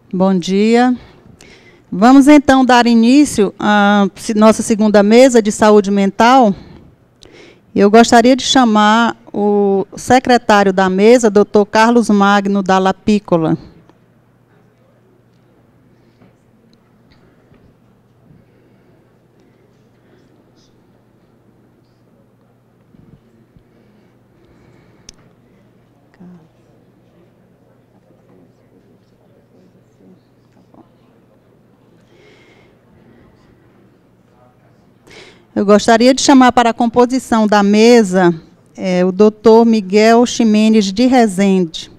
Bom dia. Vamos, então, dar início à nossa segunda mesa de saúde mental. Eu gostaria de chamar o secretário da mesa, Dr. Carlos Magno Dalla Piccola. Eu gostaria de chamar para a composição da mesa o Dr. Miguel Ximenes de Rezende.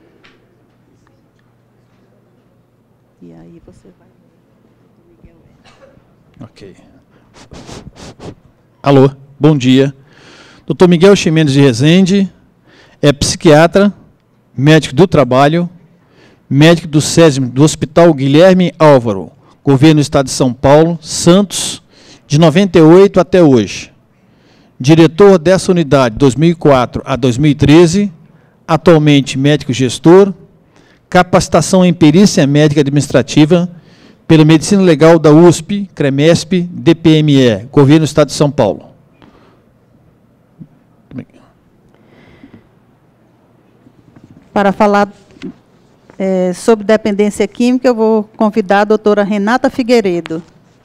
E aí você vai... Ok. Alô, bom dia. Dr. Miguel Ximenes de Rezende é psiquiatra, médico do trabalho, médico do SESM do Hospital Guilherme Álvaro, Governo do Estado de São Paulo, Santos, de 98 até hoje. Diretor dessa unidade, 2004 a 2013, atualmente médico gestor, capacitação em perícia médica administrativa pela Medicina Legal da USP, CREMESP, DPME, Governo do Estado de São Paulo. Para falar sobre dependência química, eu vou convidar a doutora Renata Figueiredo.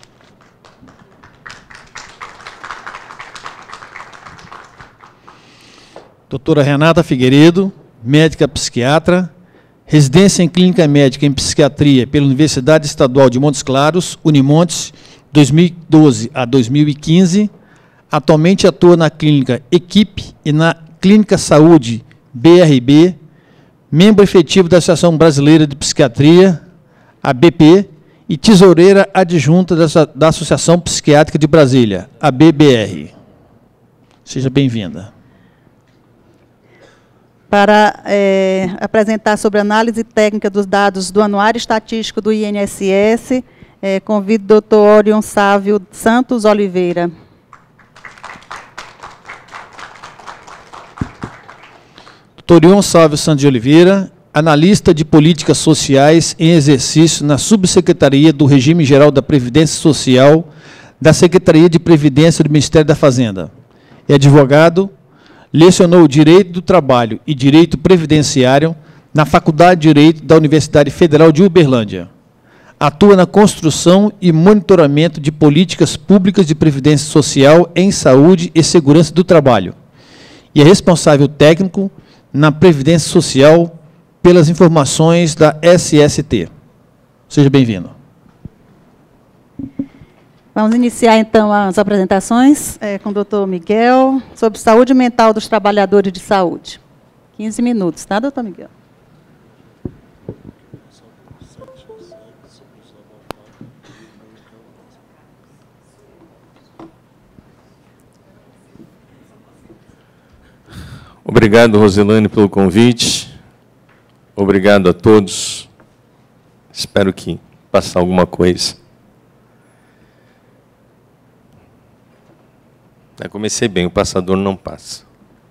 Doutora Renata Figueiredo, médica psiquiatra, residência em clínica médica em psiquiatria pela Universidade Estadual de Montes Claros, Unimontes, 2012 a 2015. Atualmente atua na clínica Equipe e na Clínica Saúde BRB, membro efetivo da Associação Brasileira de Psiquiatria, ABP, e tesoureira adjunta da Associação Psiquiátrica de Brasília, ABBR. Seja bem-vinda. Para apresentar sobre a análise técnica dos dados do Anuário Estatístico do INSS, convido o Dr. Orion Sávio Santos Oliveira. Dr. Orion Sávio Santos de Oliveira, analista de políticas sociais em exercício na Subsecretaria do Regime Geral da Previdência Social da Secretaria de Previdência do Ministério da Fazenda. É advogado. Lecionou Direito do Trabalho e Direito Previdenciário na Faculdade de Direito da Universidade Federal de Uberlândia. Atua na construção e monitoramento de políticas públicas de previdência social em saúde e segurança do trabalho. E é responsável técnico na Previdência Social pelas informações da SST. Seja bem-vindo. Vamos iniciar, então, as apresentações com o doutor Miguel, sobre saúde mental dos trabalhadores de saúde. 15 minutos, tá, doutor Miguel? Obrigado, Roselane, pelo convite. Obrigado a todos. Espero que passe alguma coisa. Eu comecei bem, o passador não passa.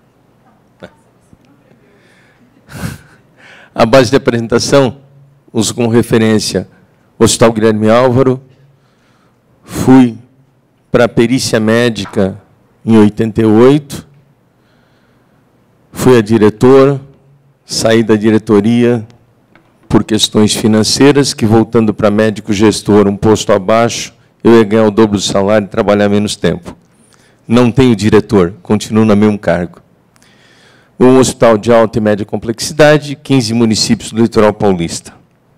A base de apresentação, uso como referência o Hospital Guilherme Álvaro. Fui para a perícia médica em 88. Fui a diretor, saí da diretoria por questões financeiras, que voltando para médico gestor, um posto abaixo, eu ia ganhar o dobro do salário e trabalhar menos tempo. Não tenho diretor, continuo no mesmo cargo. Um hospital de alta e média complexidade, 15 municípios do litoral paulista.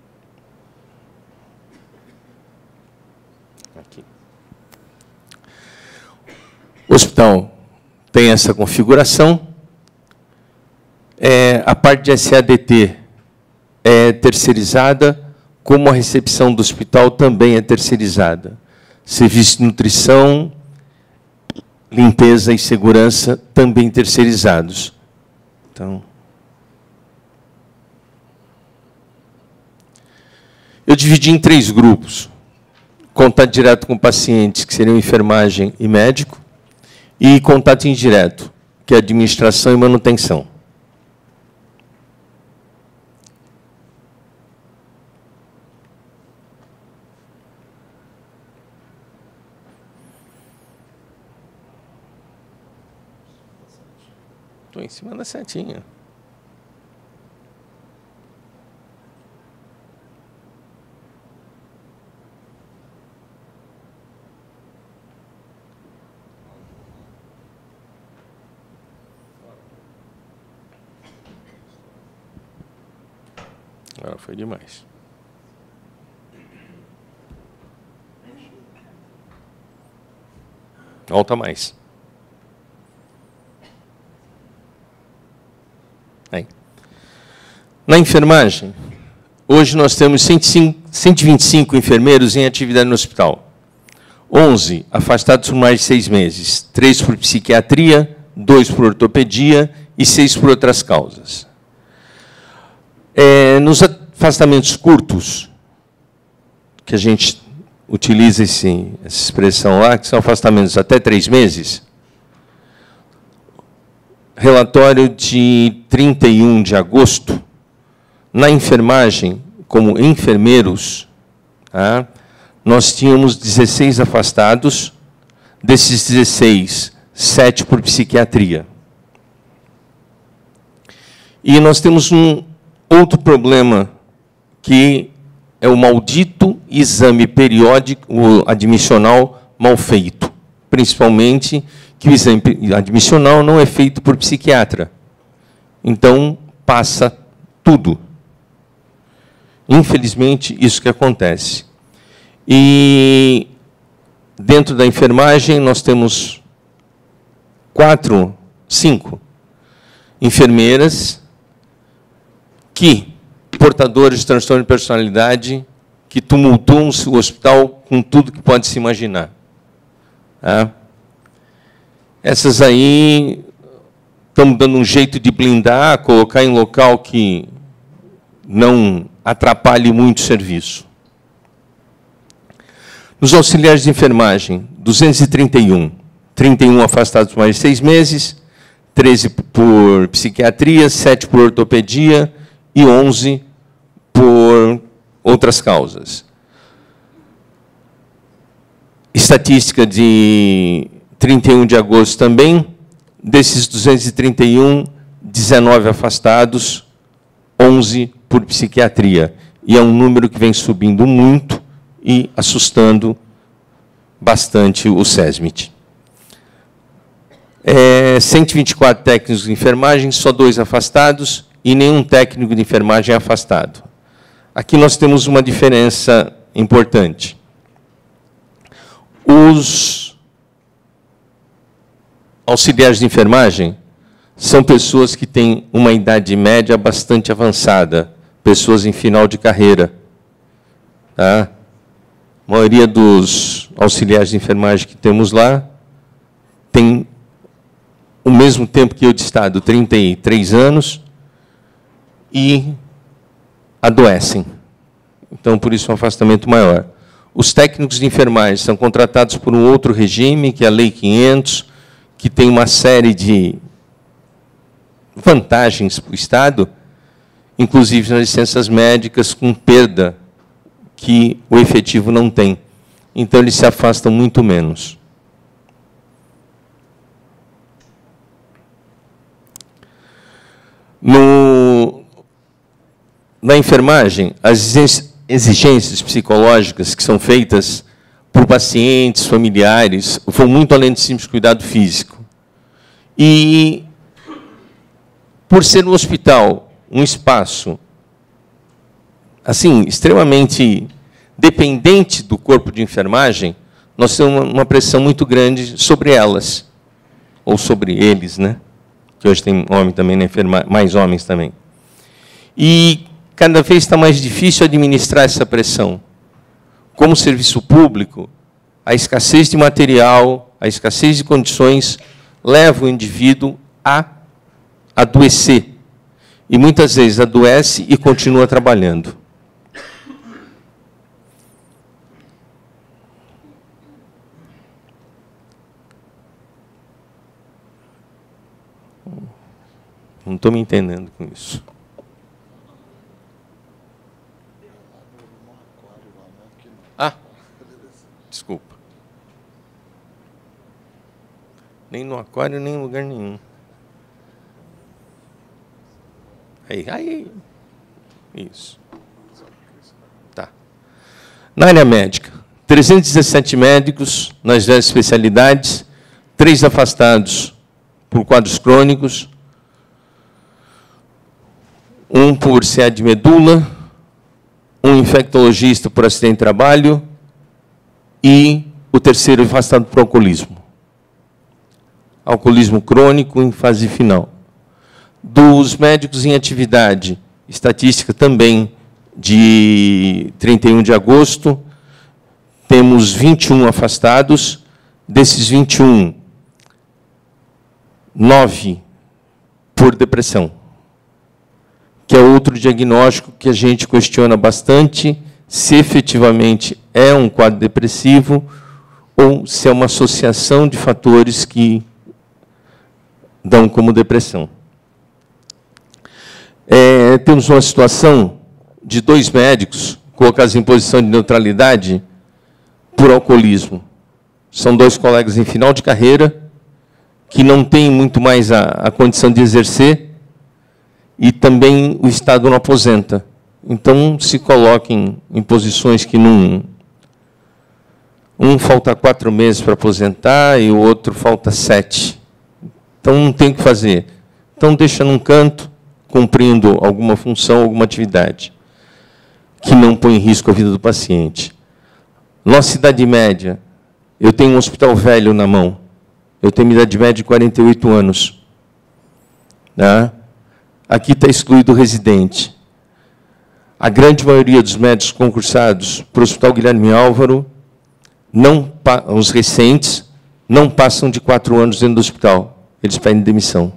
Aqui. O hospital tem essa configuração. A parte de SADT é terceirizada, como a recepção do hospital também é terceirizada. Serviço de nutrição, limpeza e segurança também terceirizados. Então, eu dividi em 3 grupos. Contato direto com pacientes, que seriam enfermagem e médico, e contato indireto, que é administração e manutenção. Estou em cima da setinha. Agora foi demais. Volta mais. Aí. Na enfermagem, hoje nós temos 125 enfermeiros em atividade no hospital. 11 afastados por mais de 6 meses. 3 por psiquiatria, 2 por ortopedia e 6 por outras causas. Nos afastamentos curtos, que a gente utiliza essa expressão lá, que são afastamentos até 3 meses, relatório de 31 de agosto, na enfermagem, como enfermeiros, tá, nós tínhamos 16 afastados, desses 16, 7 por psiquiatria. E nós temos um outro problema, que é o maldito exame periódico admissional mal feito. Principalmente que o exame admissional não é feito por psiquiatra. Então, passa tudo. Infelizmente, isso que acontece. E dentro da enfermagem, nós temos 5 enfermeiras que, portadores de transtorno de personalidade, que tumultuam o hospital com tudo que pode se imaginar. Tá? Essas aí estamos dando um jeito de blindar, colocar em local que não atrapalhe muito o serviço. Nos auxiliares de enfermagem, 231. 31 afastados por mais de 6 meses, 13 por psiquiatria, 7 por ortopedia e 11 por outras causas. Estatística de 31 de agosto também, desses 231, 19 afastados, 11 por psiquiatria. E é um número que vem subindo muito e assustando bastante o SESMIT. 124 técnicos de enfermagem, só 2 afastados, e nenhum técnico de enfermagem afastado. Aqui nós temos uma diferença importante. Os auxiliares de enfermagem são pessoas que têm uma idade média bastante avançada, pessoas em final de carreira. Tá? A maioria dos auxiliares de enfermagem que temos lá tem o mesmo tempo que eu de estado, 33 anos, e adoecem. Então, por isso, um afastamento maior. Os técnicos de enfermagem são contratados por um outro regime, que é a Lei 500, que tem uma série de vantagens para o Estado, inclusive nas licenças médicas, com perda que o efetivo não tem. Então, eles se afastam muito menos. Na enfermagem, as exigências psicológicas que são feitas por pacientes, familiares, vão muito além do simples cuidado físico. E, por ser um hospital, um espaço assim extremamente dependente do corpo de enfermagem, nós temos uma pressão muito grande sobre elas, ou sobre eles, né? Que hoje tem homem também na enfermagem, mais homens também. E cada vez está mais difícil administrar essa pressão. Como serviço público, a escassez de material, a escassez de condições leva o indivíduo a adoecer. E muitas vezes adoece e continua trabalhando. Não estou me entendendo com isso. Ah, desculpa. Nem no aquário, nem em lugar nenhum. Aí. Isso. Tá. Na área médica, 317 médicos nas 10 especialidades, 3 afastados por quadros crônicos, 1 por CA de medula, 1 infectologista por acidente de trabalho e o terceiro afastado por alcoolismo. Alcoolismo crônico em fase final. Dos médicos em atividade, estatística também de 31 de agosto, temos 21 afastados. Desses 21, 9 por depressão, que é outro diagnóstico que a gente questiona bastante se efetivamente é um quadro depressivo ou se é uma associação de fatores que dão como depressão. Temos uma situação de 2 médicos colocados em posição de neutralidade por alcoolismo. São 2 colegas em final de carreira, que não têm muito mais a condição de exercer, e também o Estado não aposenta. Então, se coloquem em posições que não... Um falta 4 meses para aposentar e o outro falta 7. Então, não tem o que fazer. Então, deixa num canto, cumprindo alguma função, alguma atividade, que não põe em risco a vida do paciente. Nossa idade média, eu tenho um hospital velho na mão. Eu tenho uma idade média de 48 anos. Tá? Aqui está excluído o residente. A grande maioria dos médicos concursados para o Hospital Guilherme Álvaro, os recentes, não passam de 4 anos dentro do hospital. Eles pedem demissão.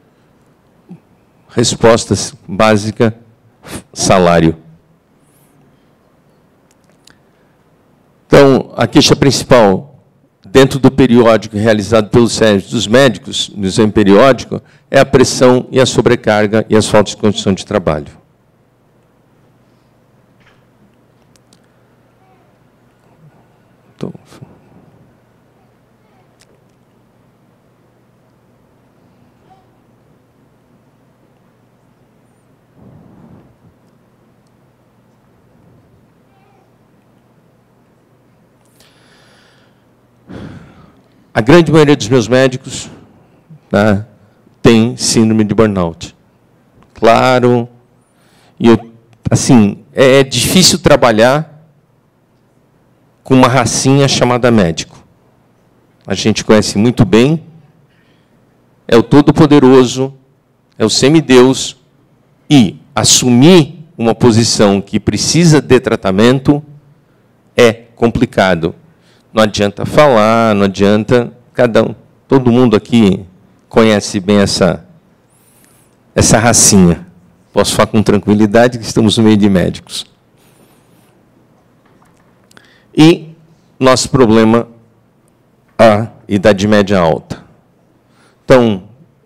Resposta básica, salário. Então, a queixa principal, dentro do periódico realizado pelos serviços dos médicos, no exame periódico, é a pressão e a sobrecarga e as faltas de condição de trabalho. Então, a grande maioria dos meus médicos, tá, tem síndrome de burnout. Claro, e assim, é difícil trabalhar com uma racinha chamada médico. A gente conhece muito bem, é o Todo-Poderoso, é o semideus, e assumir uma posição que precisa de tratamento é complicado. Não adianta falar, não adianta... todo mundo aqui conhece bem essa racinha. Posso falar com tranquilidade que estamos no meio de médicos. E nosso problema, a idade média alta. Então,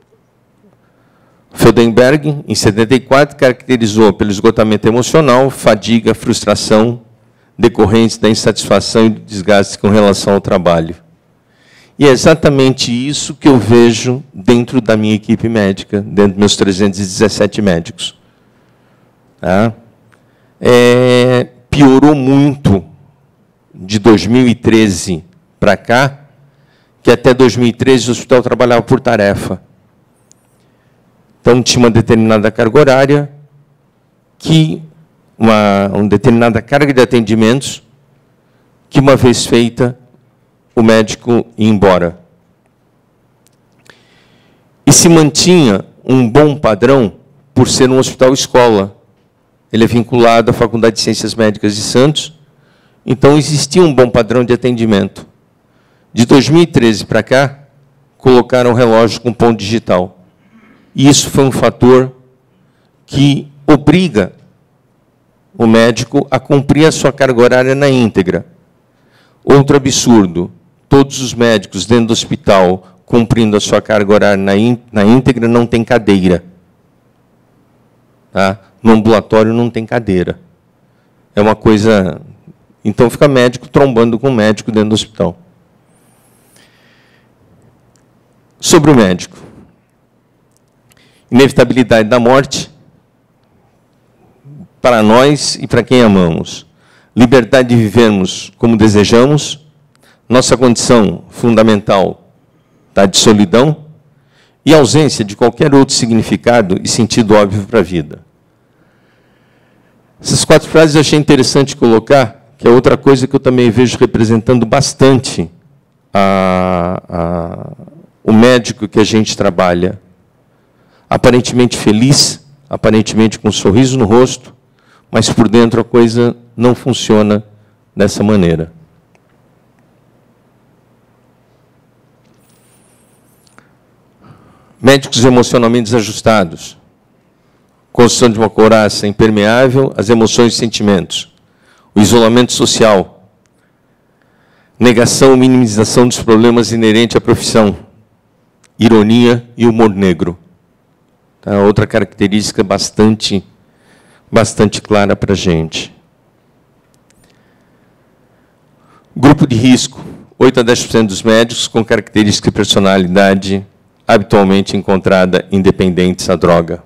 Feldenberg, em 74, caracterizou pelo esgotamento emocional, fadiga, frustração, decorrentes da insatisfação e do desgaste com relação ao trabalho. E é exatamente isso que eu vejo dentro da minha equipe médica, dentro dos meus 317 médicos. Tá? Piorou muito de 2013 para cá, que até 2013 o hospital trabalhava por tarefa. Então, tinha uma determinada carga horária, uma determinada carga de atendimentos, que, uma vez feita, o médico ia embora. E se mantinha um bom padrão por ser um hospital-escola. Ele é vinculado à Faculdade de Ciências Médicas de Santos, então existia um bom padrão de atendimento. De 2013 para cá, colocaram o relógio com ponto digital. E isso foi um fator que obriga o médico a cumprir a sua carga horária na íntegra. Outro absurdo, todos os médicos dentro do hospital, cumprindo a sua carga horária na íntegra, não tem cadeira. Tá? No ambulatório não tem cadeira. É uma coisa... Então, fica médico trombando com médico dentro do hospital. Sobre o médico. Inevitabilidade da morte, para nós e para quem amamos. Liberdade de vivermos como desejamos. Nossa condição fundamental está de solidão e ausência de qualquer outro significado e sentido óbvio para a vida. Essas 4 frases eu achei interessante colocar, que é outra coisa que eu também vejo representando bastante o médico que a gente trabalha. Aparentemente feliz, aparentemente com um sorriso no rosto, mas por dentro a coisa não funciona dessa maneira. Médicos emocionalmente desajustados. Construção de uma couraça impermeável às emoções e sentimentos. O isolamento social. Negação ou minimização dos problemas inerentes à profissão. Ironia e humor negro. Tá? Outra característica bastante clara para a gente. Grupo de risco. 8 a 10% dos médicos com característica de personalidade habitualmente encontrada independentes à droga.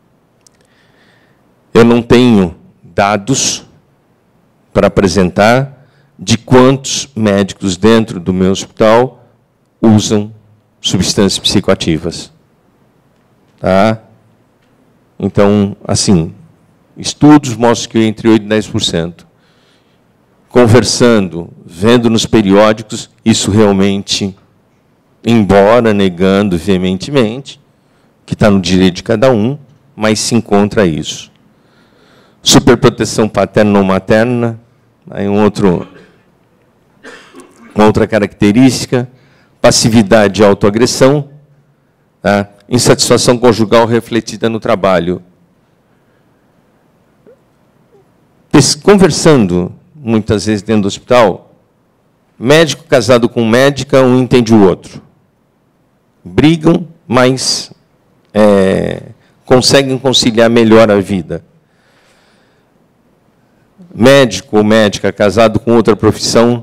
Eu não tenho dados para apresentar de quantos médicos dentro do meu hospital usam substâncias psicoativas. Tá? Então, assim, estudos mostram que entre 8% e 10%. Conversando, vendo nos periódicos, isso realmente, embora negando veementemente, que está no direito de cada um, mas se encontra isso. Superproteção paterna ou materna, aí uma outra característica, passividade e autoagressão, tá? Insatisfação conjugal refletida no trabalho. Conversando, muitas vezes dentro do hospital, médico casado com médica, um entende o outro. Brigam, mas conseguem conciliar melhor a vida. Médico ou médica casado com outra profissão,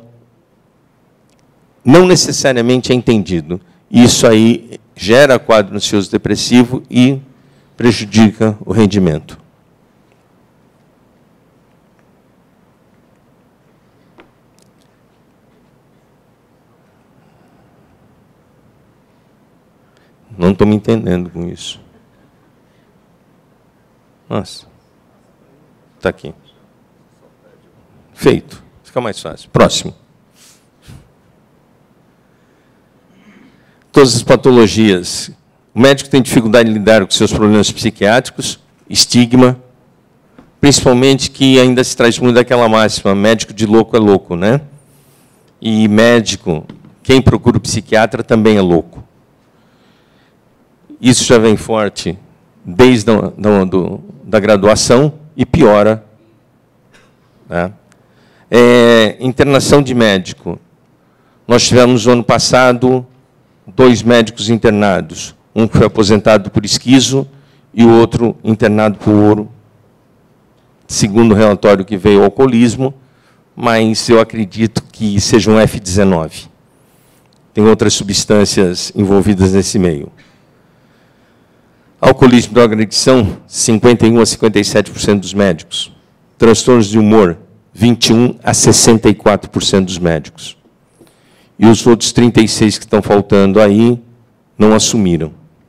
não necessariamente é entendido. Isso aí gera quadro ansioso depressivo e prejudica o rendimento. Não estou me entendendo com isso. Nossa. Está aqui. Feito. Fica mais fácil. Próximo. Todas as patologias. O médico tem dificuldade de lidar com seus problemas psiquiátricos, estigma, principalmente que ainda se traz muito daquela máxima, médico de louco é louco, né? E médico, quem procura o psiquiatra também é louco. Isso já vem forte desde da graduação e piora. Né? Internação de médico. Nós tivemos, no ano passado, 2 médicos internados. Um que foi aposentado por esquizo e o outro internado por, segundo o relatório que veio, alcoolismo, mas eu acredito que seja um F19. Tem outras substâncias envolvidas nesse meio. Alcoolismo e drogadicção, 51% a 57% dos médicos. Transtornos de humor, 21% a 64% dos médicos. E os outros 36% que estão faltando aí não assumiram.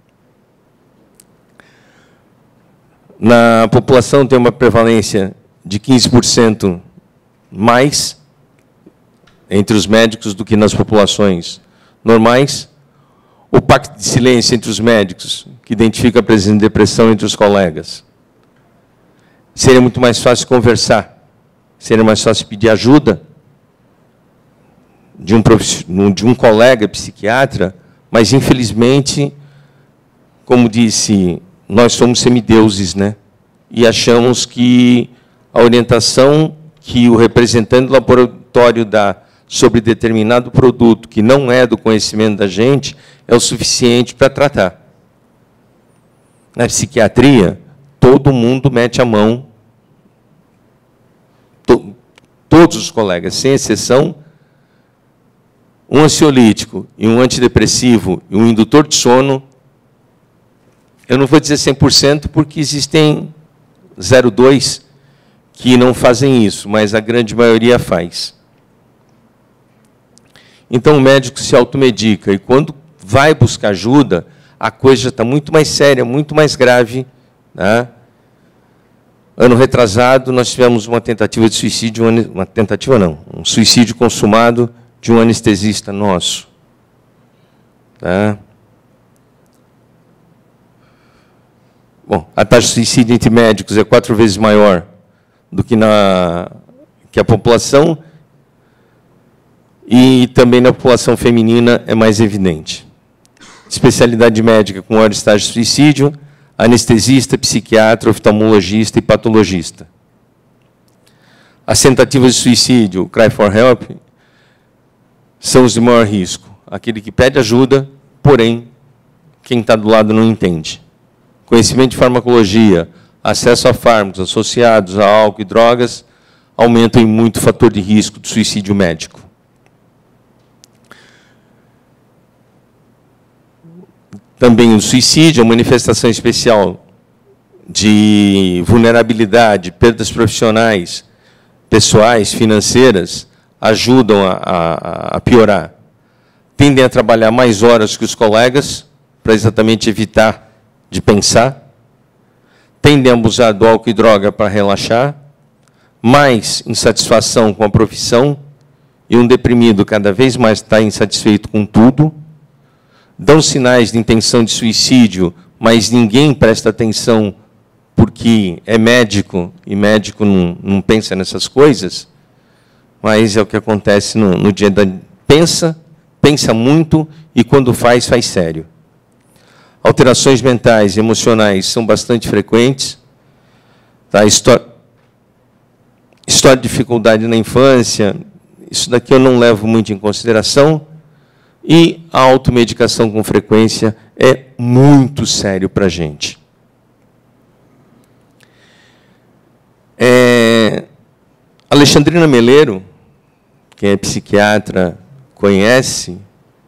Na população tem uma prevalência de 15% mais entre os médicos do que nas populações normais. O pacto de silêncio entre os médicos, que identifica a presença de depressão entre os colegas. Seria muito mais fácil conversar, seria mais fácil pedir ajuda de um colega psiquiatra, mas, infelizmente, como disse, nós somos semideuses, né? E achamos que a orientação que o representante do laboratório dá sobre determinado produto, que não é do conhecimento da gente, é o suficiente para tratar. Na psiquiatria, todo mundo mete a mão, todos os colegas, sem exceção, um ansiolítico e um antidepressivo e um indutor de sono, eu não vou dizer 100%, porque existem 0,2%, que não fazem isso, mas a grande maioria faz. Então, o médico se automedica, e quando vai buscar ajuda, a coisa já está muito mais séria, muito mais grave, né? Ano retrasado, nós tivemos uma tentativa de suicídio, um suicídio consumado de um anestesista nosso. Tá? Bom, a taxa de suicídio entre médicos é 4 vezes maior do que a população, e também na população feminina é mais evidente. Especialidade médica com maior estágio de suicídio: anestesista, psiquiatra, oftalmologista e patologista. As tentativas de suicídio, cry for help, são os de maior risco. Aquele que pede ajuda, porém, quem está do lado não entende. Conhecimento de farmacologia, acesso a fármacos associados a álcool e drogas, aumentam em muito o fator de risco do suicídio médico. Também o suicídio é uma manifestação especial de vulnerabilidade, perdas profissionais, pessoais, financeiras, ajudam a piorar. Tendem a trabalhar mais horas que os colegas, para exatamente evitar de pensar. Tendem a abusar do álcool e droga para relaxar. Mais insatisfação com a profissão, e um deprimido cada vez mais está insatisfeito com tudo. Dão sinais de intenção de suicídio, mas ninguém presta atenção porque é médico, e médico não pensa nessas coisas, mas é o que acontece no dia da... Pensa muito, e quando faz sério. Alterações mentais e emocionais são bastante frequentes. Tá? História de dificuldade na infância, isso daqui eu não levo muito em consideração. E a automedicação com frequência é muito sério para a gente. Alexandrina Meleiro, que é psiquiatra, conhece,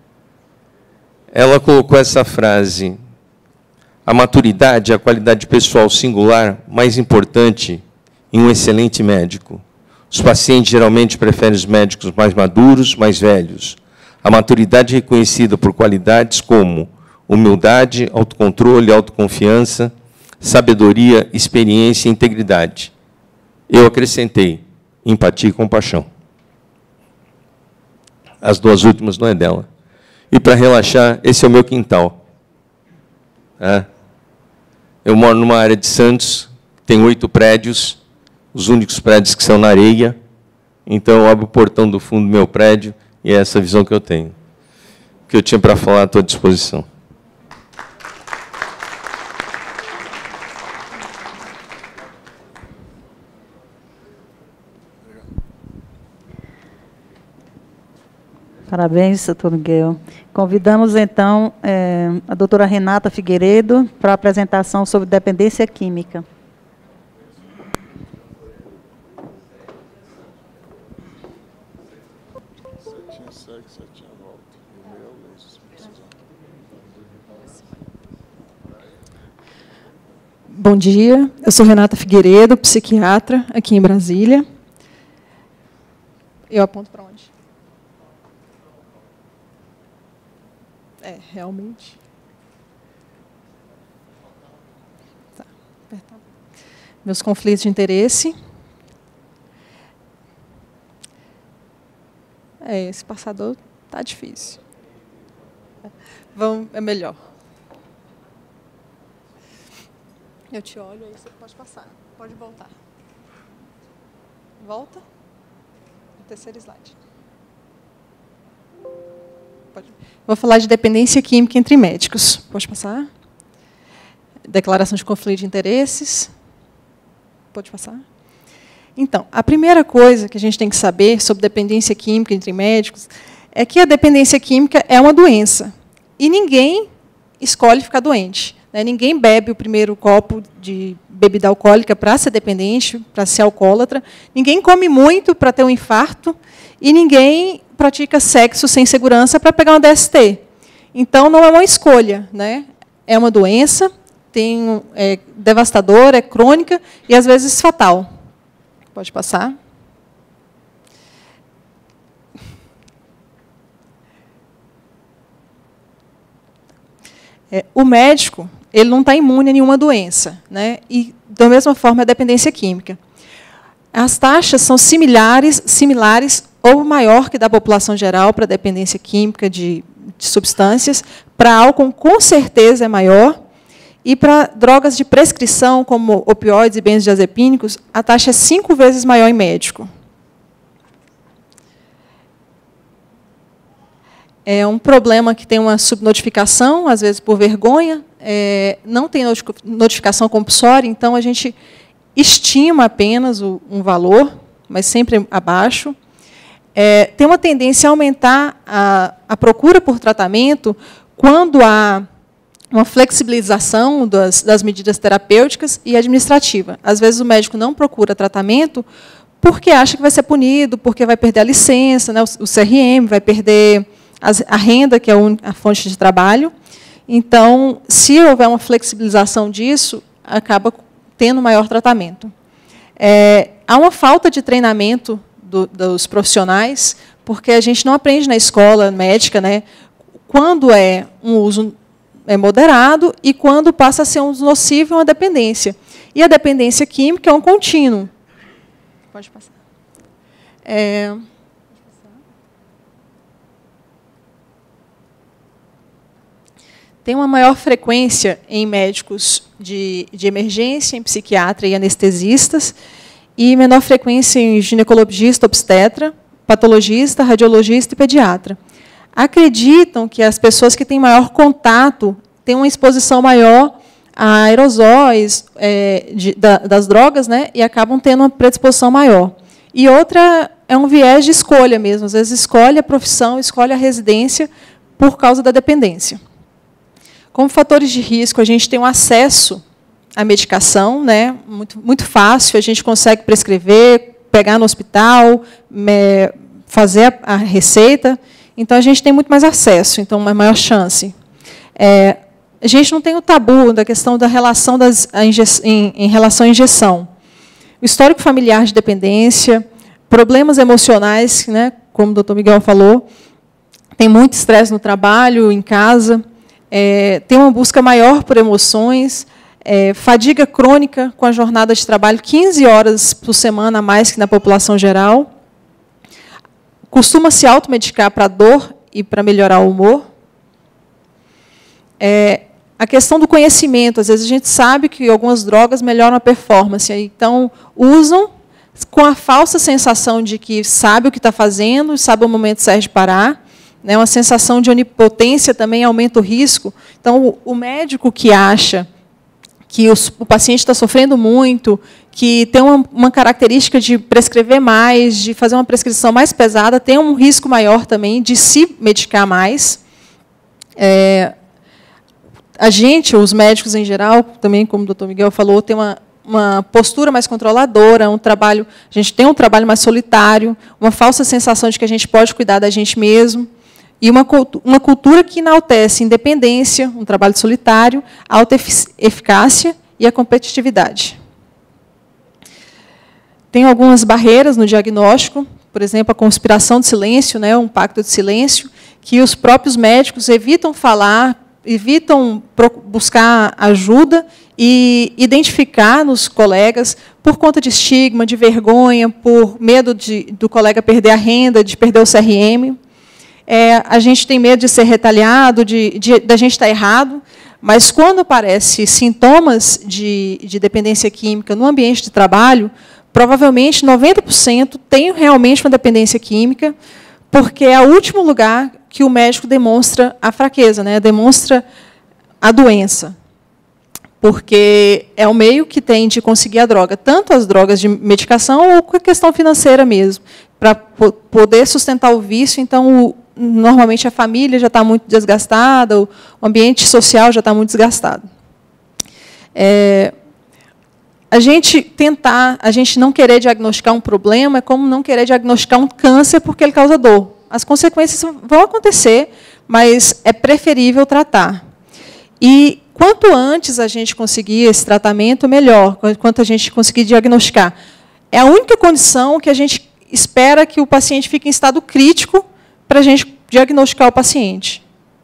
ela colocou essa frase: a maturidade é a qualidade pessoal singular mais importante em um excelente médico. Os pacientes geralmente preferem os médicos mais maduros, mais velhos. A maturidade é reconhecida por qualidades como humildade, autocontrole, autoconfiança, sabedoria, experiência e integridade. Eu acrescentei empatia e compaixão. As duas últimas não é dela. E, para relaxar, esse é o meu quintal. Eu moro numa área de Santos, tem 8 prédios, os únicos prédios que são na areia. Então, eu abro o portão do fundo do meu prédio, e é essa visão que eu tenho. O que eu tinha para falar, estou à disposição. Parabéns, doutor Miguel. Convidamos, então, a doutora Renata Figueiredo para a apresentação sobre dependência química. Bom dia, eu sou Renata Figueiredo, psiquiatra, aqui em Brasília. Eu aponto para onde? Realmente. Tá, apertar. Meus conflitos de interesse. Esse passador está difícil. É melhor. Eu te olho, aí você pode passar. Pode voltar. Volta. O terceiro slide. Vou falar de dependência química entre médicos. Pode passar? Declaração de conflito de interesses. Pode passar? Então, a primeira coisa que a gente tem que saber sobre dependência química entre médicos é que a dependência química é uma doença. E ninguém escolhe ficar doente. Ninguém bebe o primeiro copo de bebida alcoólica para ser dependente, para ser alcoólatra. Ninguém come muito para ter um infarto. E ninguém pratica sexo sem segurança para pegar uma DST. Então, não é uma escolha. É uma doença, é devastadora, é crônica e, às vezes, fatal. Pode passar. O médico, ele não está imune a nenhuma doença, né? E, da mesma forma, a dependência química. As taxas são similares ou maior que da população geral para dependência química de substâncias. Para álcool, com certeza, é maior. E para drogas de prescrição, como opioides e benzodiazepínicos, a taxa é 5 vezes maior em médico. É um problema que tem uma subnotificação, às vezes por vergonha, não tem notificação compulsória, então a gente estima apenas um valor, mas sempre abaixo. Tem uma tendência a aumentar a procura por tratamento quando há uma flexibilização das medidas terapêuticas e administrativa. Às vezes o médico não procura tratamento porque acha que vai ser punido, porque vai perder a licença, né, o CRM, vai perder a renda, que é a fonte de trabalho. Então, se houver uma flexibilização disso, acaba tendo maior tratamento. Há uma falta de treinamento dos profissionais, porque a gente não aprende na escola médica, né, quando é um uso moderado e quando passa a ser um uso nocivo e uma dependência. E a dependência química é um contínuo. Pode passar. Tem uma maior frequência em médicos de emergência, em psiquiatra e anestesistas, e menor frequência em ginecologista, obstetra, patologista, radiologista e pediatra. Acreditam que as pessoas que têm maior contato têm uma exposição maior a aerosóis das drogas, né, e acabam tendo uma predisposição maior. E outra é um viés de escolha mesmo. Às vezes escolhe a profissão, escolhe a residência por causa da dependência. Como fatores de risco, a gente tem um acesso à medicação, né, muito fácil, a gente consegue prescrever, pegar no hospital, fazer a receita, então a gente tem muito mais acesso, então uma maior chance. A gente não tem o tabu da questão da relação em relação à injeção. O histórico familiar de dependência, problemas emocionais, né, como o doutor Miguel falou, tem muito estresse no trabalho, em casa, tem uma busca maior por emoções, fadiga crônica com a jornada de trabalho, 15 horas por semana a mais que na população geral. Costuma se automedicar para dor e para melhorar o humor. A questão do conhecimento, às vezes a gente sabe que algumas drogas melhoram a performance, então usam com a falsa sensação de que sabe o que está fazendo, sabe o momento certo de parar. Uma sensação de onipotência também aumenta o risco. Então, o médico que acha que o paciente está sofrendo muito, que tem uma característica de prescrever mais, de fazer uma prescrição mais pesada, tem um risco maior também de se medicar mais. A gente, os médicos em geral, também, como o doutor Miguel falou, tem uma postura mais controladora, a gente tem um trabalho mais solitário, uma falsa sensação de que a gente pode cuidar da gente mesmo. E uma cultura que enaltece independência, um trabalho solitário, a alta eficácia e a competitividade. Tem algumas barreiras no diagnóstico, por exemplo, a conspiração de silêncio, né, um pacto de silêncio, que os próprios médicos evitam falar, evitam buscar ajuda e identificar nos colegas por conta de estigma, de vergonha, por medo do colega perder a renda, de perder o CRM. A gente tem medo de ser retaliado, da gente estar errado, mas quando aparecem sintomas de dependência química no ambiente de trabalho, provavelmente 90% tem realmente uma dependência química, porque é o último lugar que o médico demonstra a fraqueza, né? Demonstra a doença. Porque é o meio que tem de conseguir a droga, tanto as drogas de medicação ou com a questão financeira mesmo, para poder sustentar o vício. Então, normalmente a família já está muito desgastada, o ambiente social já está muito desgastado. A gente não querer diagnosticar um problema é como não querer diagnosticar um câncer porque ele causa dor. As consequências vão acontecer, mas é preferível tratar. E quanto antes a gente conseguir esse tratamento, melhor, quanto a gente conseguir diagnosticar. É a única condição que a gente espera que o paciente fique em estado crítico para a gente diagnosticar o paciente.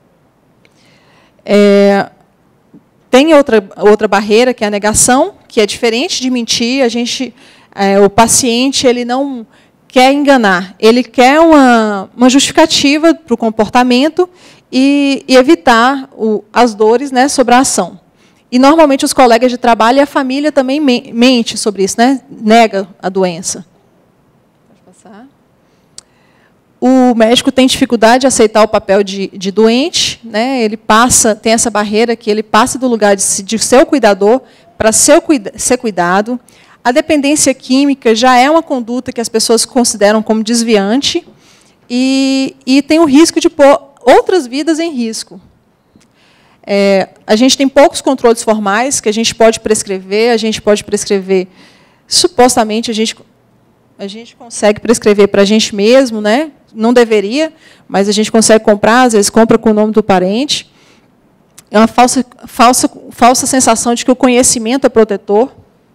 Tem outra barreira, que é a negação, que é diferente de mentir. O paciente ele não quer enganar, ele quer uma justificativa para o comportamento e evitar as dores, né, sobre a ação. E, normalmente, os colegas de trabalho e a família também mente sobre isso, né? Nega a doença. Pode passar. O médico tem dificuldade de aceitar o papel de doente, né? Ele tem essa barreira que ele passa do lugar de ser o cuidador para ser cuidado. A dependência química já é uma conduta que as pessoas consideram como desviante e tem o risco de pôr outras vidas em risco. A gente tem poucos controles formais que a gente pode prescrever. Supostamente, a gente consegue prescrever para a gente mesmo, né? Não deveria, mas a gente consegue comprar, às vezes compra com o nome do parente. É uma falsa sensação de que o conhecimento é protetor.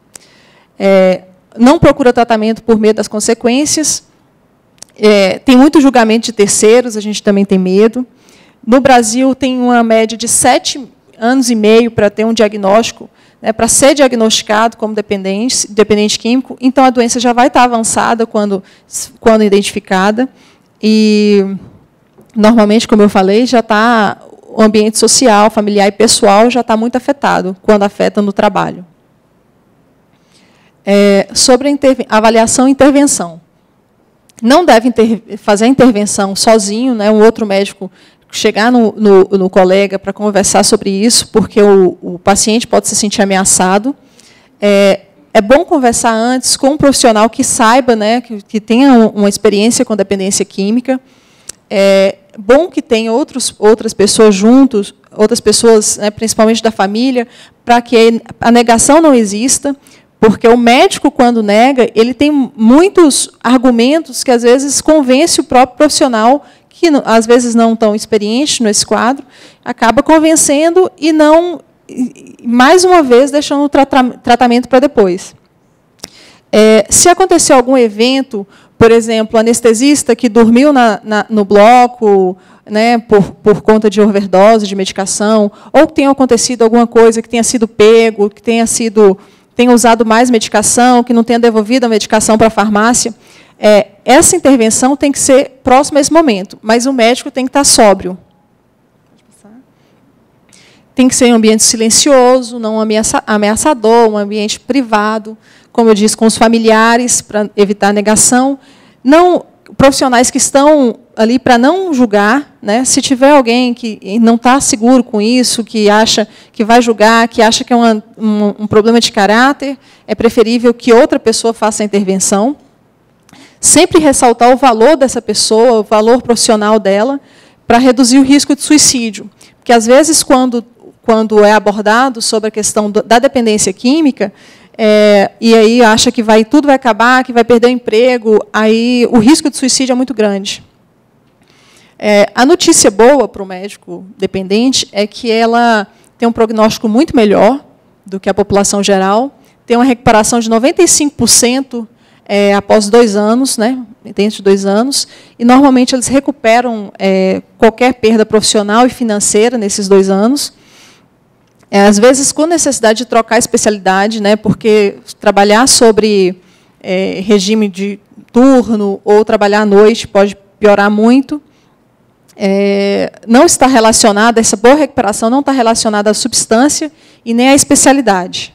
Não procura tratamento por medo das consequências. Tem muito julgamento de terceiros, a gente também tem medo. No Brasil, tem uma média de 7 anos e meio para ter um diagnóstico, né, para ser diagnosticado como dependente químico. Então, a doença já vai estar avançada quando identificada. E, normalmente, como eu falei, já está o ambiente social, familiar e pessoal já está muito afetado, quando afeta no trabalho. Sobre a avaliação e intervenção. Não deve fazer a intervenção sozinho, né, um outro médico chegar no colega para conversar sobre isso, porque o paciente pode se sentir ameaçado. É bom conversar antes com um profissional que saiba, né, que tenha uma experiência com dependência química. É bom que tenha outras pessoas juntos, outras pessoas, né, principalmente da família, para que a negação não exista, porque o médico, quando nega, ele tem muitos argumentos que, às vezes, convence o próprio profissional, que às vezes não tão experiente nesse quadro, acaba convencendo e não, mais uma vez, deixando o tratamento para depois. Se acontecer algum evento, por exemplo, anestesista que dormiu no bloco, né, por conta de overdose de medicação, ou que tenha acontecido alguma coisa que tenha sido pego, que tenha usado mais medicação, que não tenha devolvido a medicação para a farmácia, essa intervenção tem que ser próxima a esse momento, mas o médico tem que estar sóbrio. Tem que ser um ambiente silencioso, não ameaçador, um ambiente privado, como eu disse, com os familiares, para evitar a negação. Profissionais que estão ali para não julgar, né? Se tiver alguém que não está seguro com isso, que acha que vai julgar, que acha que é um problema de caráter, é preferível que outra pessoa faça a intervenção. Sempre ressaltar o valor dessa pessoa, o valor profissional dela, para reduzir o risco de suicídio. Porque, às vezes, quando é abordado sobre a questão da dependência química, e aí acha que tudo vai acabar, que vai perder o emprego, aí o risco de suicídio é muito grande. A notícia boa para o médico dependente é que ela tem um prognóstico muito melhor do que a população geral, tem uma recuperação de 95% após 2 anos, né, dentro de 2 anos, e, normalmente, eles recuperam qualquer perda profissional e financeira nesses 2 anos. Às vezes, com necessidade de trocar a especialidade, né, porque trabalhar sobre regime de turno ou trabalhar à noite pode piorar muito. Não está relacionada, essa boa recuperação não está relacionada à substância e nem à especialidade.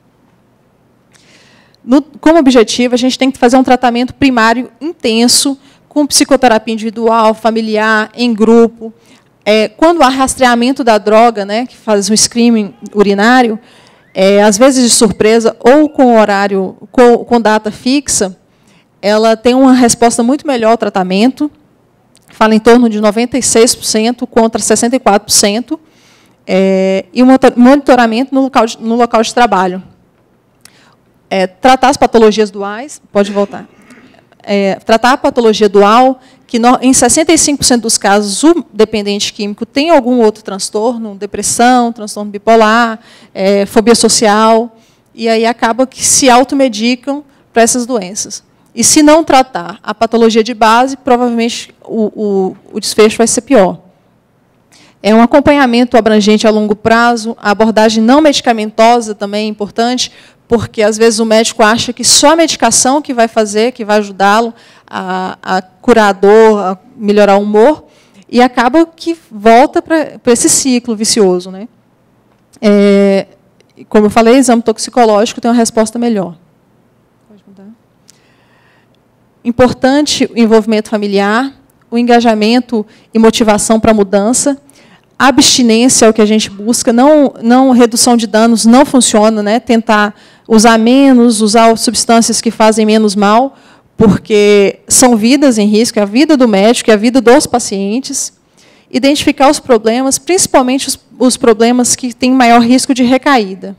Como objetivo, a gente tem que fazer um tratamento primário intenso, com psicoterapia individual, familiar, em grupo. Quando há rastreamento da droga, né, que faz um screening urinário, às vezes de surpresa ou com horário, com data fixa, ela tem uma resposta muito melhor ao tratamento, fala em torno de 96% contra 64%, e o monitoramento no local de trabalho. Tratar as patologias duais, pode voltar. Tratar a patologia dual, que em 65% dos casos o dependente químico tem algum outro transtorno, depressão, transtorno bipolar, fobia social, e aí acaba que se automedicam para essas doenças. E se não tratar a patologia de base, provavelmente o desfecho vai ser pior. É um acompanhamento abrangente a longo prazo, a abordagem não medicamentosa também é importante, porque às vezes o médico acha que só a medicação que vai fazer, que vai ajudá-lo a curar a dor, a melhorar o humor, e acaba que volta para esse ciclo vicioso, né? Como eu falei, exame toxicológico tem uma resposta melhor. Pode mudar. Importante o envolvimento familiar, o engajamento e motivação para a mudança. A abstinência é o que a gente busca, não redução de danos não funciona, né? Tentar usar menos, usar substâncias que fazem menos mal, porque são vidas em risco, é a vida do médico, é a vida dos pacientes. Identificar os problemas, principalmente os problemas que têm maior risco de recaída.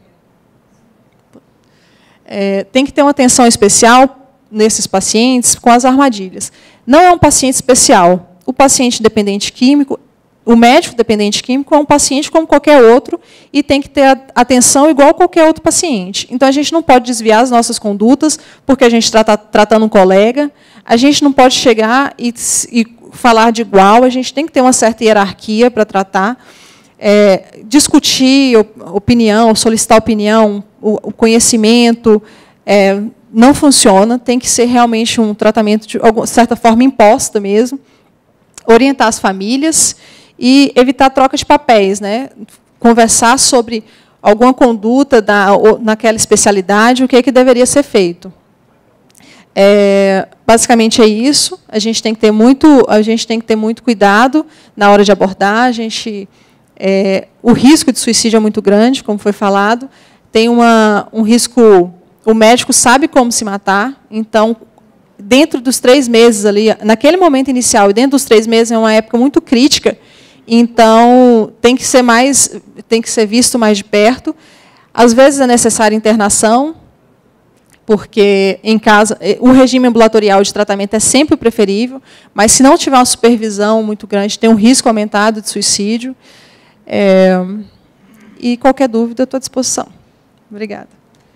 Tem que ter uma atenção especial nesses pacientes com as armadilhas. Não é um paciente especial. O paciente dependente químico, o médico dependente químico é um paciente como qualquer outro e tem que ter atenção igual a qualquer outro paciente. Então, a gente não pode desviar as nossas condutas porque a gente está tratando um colega. A gente não pode chegar e falar de igual. A gente tem que ter uma certa hierarquia para tratar. Discutir opinião, solicitar opinião, o conhecimento, não funciona. Tem que ser realmente um tratamento, de certa forma, imposta mesmo. Orientar as famílias e evitar troca de papéis, né? Conversar sobre alguma conduta naquela especialidade, o que deveria ser feito. Basicamente é isso. A gente tem que ter muito cuidado na hora de abordar. O risco de suicídio é muito grande, como foi falado. Tem um risco. O médico sabe como se matar, então, dentro dos 3 meses ali, naquele momento inicial, e dentro dos 3 meses é uma época muito crítica, então tem que ser visto mais de perto. Às vezes é necessária internação, porque em casa o regime ambulatorial de tratamento é sempre o preferível, mas se não tiver uma supervisão muito grande, tem um risco aumentado de suicídio. E qualquer dúvida, eu estou à disposição. Obrigada.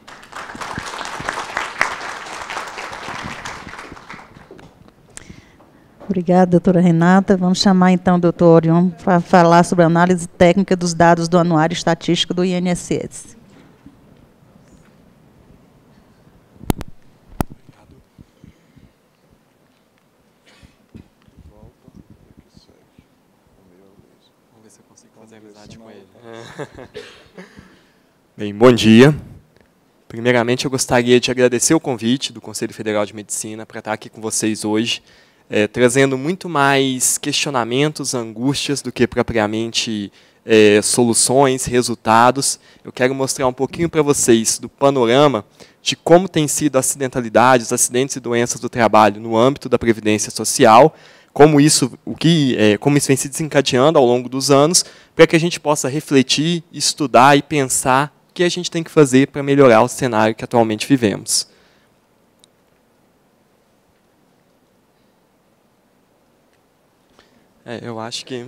Obrigada, doutora Renata. Vamos chamar, então, o doutor Orion para falar sobre a análise técnica dos dados do Anuário Estatístico do INSS. Vamos ver se eu consigo fazer amizade com ele. Bem, bom dia. Primeiramente, eu gostaria de agradecer o convite do Conselho Federal de Medicina para estar aqui com vocês hoje, trazendo muito mais questionamentos, angústias, do que propriamente soluções, resultados. Eu quero mostrar um pouquinho para vocês do panorama de como tem sido a acidentalidade, os acidentes e doenças do trabalho no âmbito da Previdência Social, como isso vem se desencadeando ao longo dos anos, para que a gente possa refletir, estudar e pensar o que a gente tem que fazer para melhorar o cenário que atualmente vivemos. Eu acho que...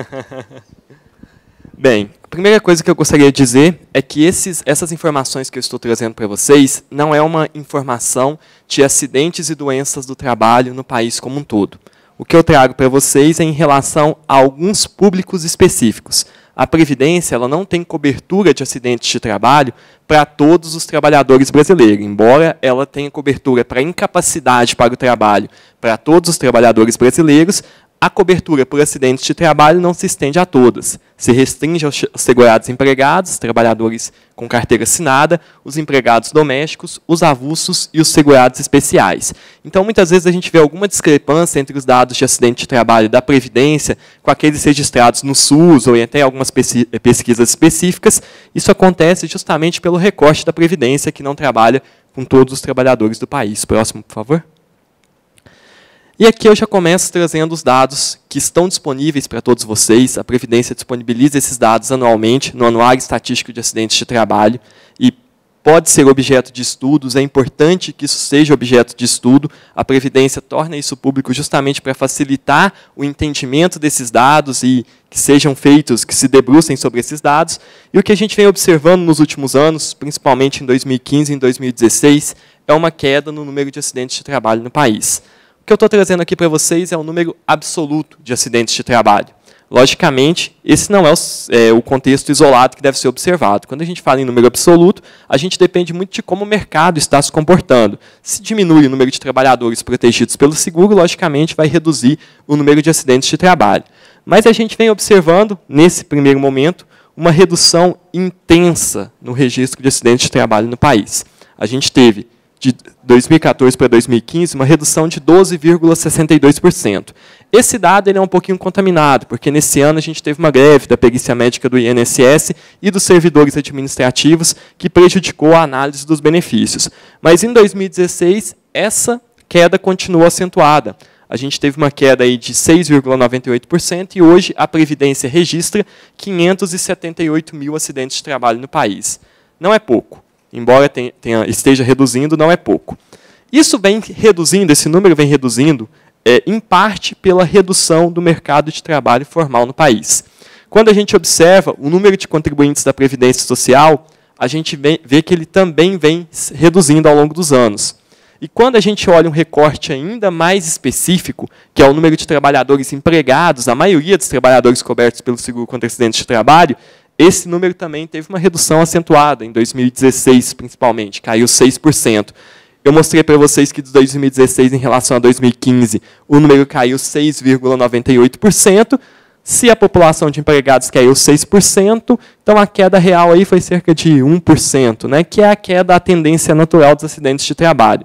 Bem, a primeira coisa que eu gostaria de dizer é que essas informações que eu estou trazendo para vocês não é uma informação de acidentes e doenças do trabalho no país como um todo. O que eu trago para vocês é em relação a alguns públicos específicos. A Previdência ela não tem cobertura de acidentes de trabalho para todos os trabalhadores brasileiros, embora ela tenha cobertura para incapacidade para o trabalho para todos os trabalhadores brasileiros. A cobertura por acidentes de trabalho não se estende a todas. Se restringe aos segurados empregados, trabalhadores com carteira assinada, os empregados domésticos, os avulsos e os segurados especiais. Então, muitas vezes, a gente vê alguma discrepância entre os dados de acidente de trabalho da Previdência com aqueles registrados no SUS ou até algumas pesquisas específicas. Isso acontece justamente pelo recorte da Previdência, que não trabalha com todos os trabalhadores do país. Próximo, por favor. E aqui eu já começo trazendo os dados que estão disponíveis para todos vocês. A Previdência disponibiliza esses dados anualmente no Anuário Estatístico de Acidentes de Trabalho e pode ser objeto de estudos. É importante que isso seja objeto de estudo. A Previdência torna isso público justamente para facilitar o entendimento desses dados e que sejam feitos, que se debrucem sobre esses dados. E o que a gente vem observando nos últimos anos, principalmente em 2015 e em 2016, é uma queda no número de acidentes de trabalho no país. O que eu estou trazendo aqui para vocês é o número absoluto de acidentes de trabalho. Logicamente, esse não é o contexto isolado que deve ser observado. Quando a gente fala em número absoluto, a gente depende muito de como o mercado está se comportando. Se diminui o número de trabalhadores protegidos pelo seguro, logicamente vai reduzir o número de acidentes de trabalho. Mas a gente vem observando, nesse primeiro momento, uma redução intensa no registro de acidentes de trabalho no país. A gente teve, de 2014 para 2015, uma redução de 12,62%. Esse dado ele é um pouquinho contaminado, porque nesse ano a gente teve uma greve da perícia médica do INSS e dos servidores administrativos que prejudicou a análise dos benefícios. Mas em 2016, essa queda continuou acentuada. A gente teve uma queda aí de 6,98% e hoje a Previdência registra 578 mil acidentes de trabalho no país. Não é pouco. Embora esteja reduzindo, não é pouco. Isso vem reduzindo, esse número vem reduzindo, em parte pela redução do mercado de trabalho formal no país. Quando a gente observa o número de contribuintes da Previdência Social, a gente vê que ele também vem reduzindo ao longo dos anos. E quando a gente olha um recorte ainda mais específico, que é o número de trabalhadores empregados, a maioria dos trabalhadores cobertos pelo seguro contra acidentes de trabalho, esse número também teve uma redução acentuada, em 2016 principalmente, caiu 6%. Eu mostrei para vocês que de 2016 em relação a 2015, o número caiu 6,98%. Se a população de empregados caiu 6%, então a queda real aí foi cerca de 1%, né, que é a queda, a tendência natural dos acidentes de trabalho.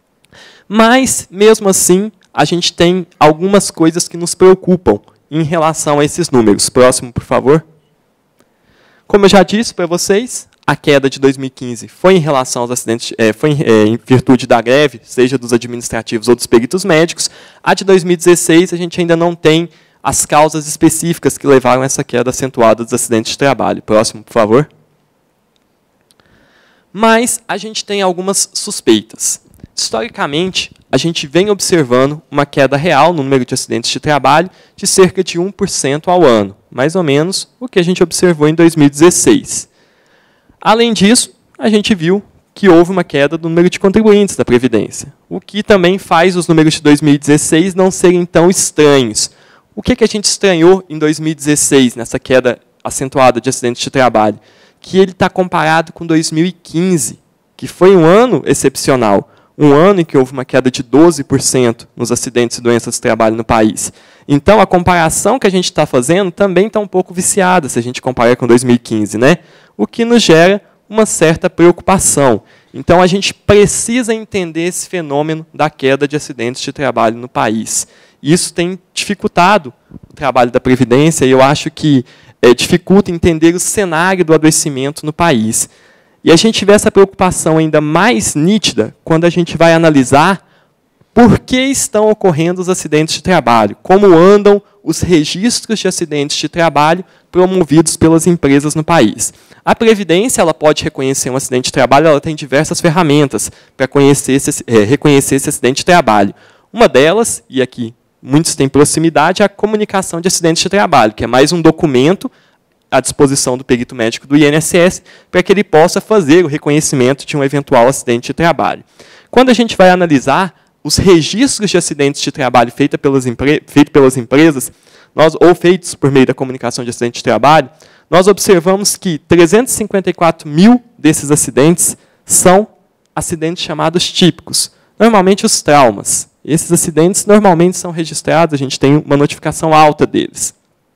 Mas, mesmo assim, a gente tem algumas coisas que nos preocupam em relação a esses números. Próximo, por favor. Como eu já disse para vocês, a queda de 2015 foi em relação aos acidentes, foi em virtude da greve, seja dos administrativos ou dos peritos médicos. A de 2016, a gente ainda não tem as causas específicas que levaram a essa queda acentuada dos acidentes de trabalho. Próximo, por favor. Mas a gente tem algumas suspeitas. Historicamente, a gente vem observando uma queda real no número de acidentes de trabalho de cerca de 1% ao ano, mais ou menos o que a gente observou em 2016. Além disso, a gente viu que houve uma queda do número de contribuintes da Previdência, o que também faz os números de 2016 não serem tão estranhos. O que a gente estranhou em 2016, nessa queda acentuada de acidentes de trabalho? Que ele está comparado com 2015, que foi um ano excepcional, um ano em que houve uma queda de 12% nos acidentes e doenças de trabalho no país. Então, a comparação que a gente está fazendo também está um pouco viciada, se a gente comparar com 2015, né? O que nos gera uma certa preocupação. Então, a gente precisa entender esse fenômeno da queda de acidentes de trabalho no país. Isso tem dificultado o trabalho da Previdência e eu acho que dificulta entender o cenário do adoecimento no país. E a gente vê essa preocupação ainda mais nítida quando a gente vai analisar por que estão ocorrendo os acidentes de trabalho, como andam os registros de acidentes de trabalho promovidos pelas empresas no país. A Previdência ela pode reconhecer um acidente de trabalho, ela tem diversas ferramentas para reconhecer esse acidente de trabalho. Uma delas, e aqui muitos têm proximidade, é a comunicação de acidentes de trabalho, que é mais um documento à disposição do perito médico do INSS para que ele possa fazer o reconhecimento de um eventual acidente de trabalho. Quando a gente vai analisar os registros de acidentes de trabalho feitos pelas empresas, ou feitos por meio da comunicação de acidente de trabalho, nós observamos que 354 mil desses acidentes são acidentes chamados típicos, normalmente os traumas. Esses acidentes normalmente são registrados, a gente tem uma notificação alta deles.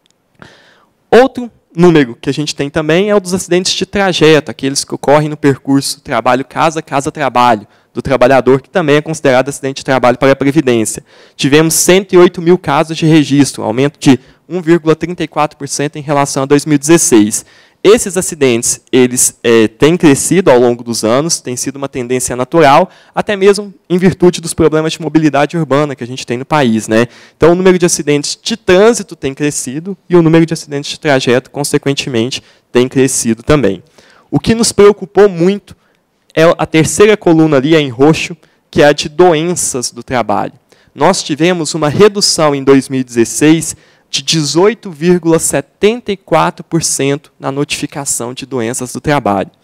Outro número que a gente tem também é o dos acidentes de trajeto, aqueles que ocorrem no percurso trabalho-casa, casa-trabalho, do trabalhador, que também é considerado acidente de trabalho para a Previdência. Tivemos 108 mil casos de registro, um aumento de 1,34% em relação a 2016. Esses acidentes eles têm crescido ao longo dos anos, tem sido uma tendência natural, até mesmo em virtude dos problemas de mobilidade urbana que a gente tem no país, né? Então, o número de acidentes de trânsito tem crescido e o número de acidentes de trajeto, consequentemente, tem crescido também. O que nos preocupou muito é a terceira coluna ali, em roxo, que é a de doenças do trabalho. Nós tivemos uma redução em 2016 de 18,74% na notificação de doenças do trabalho.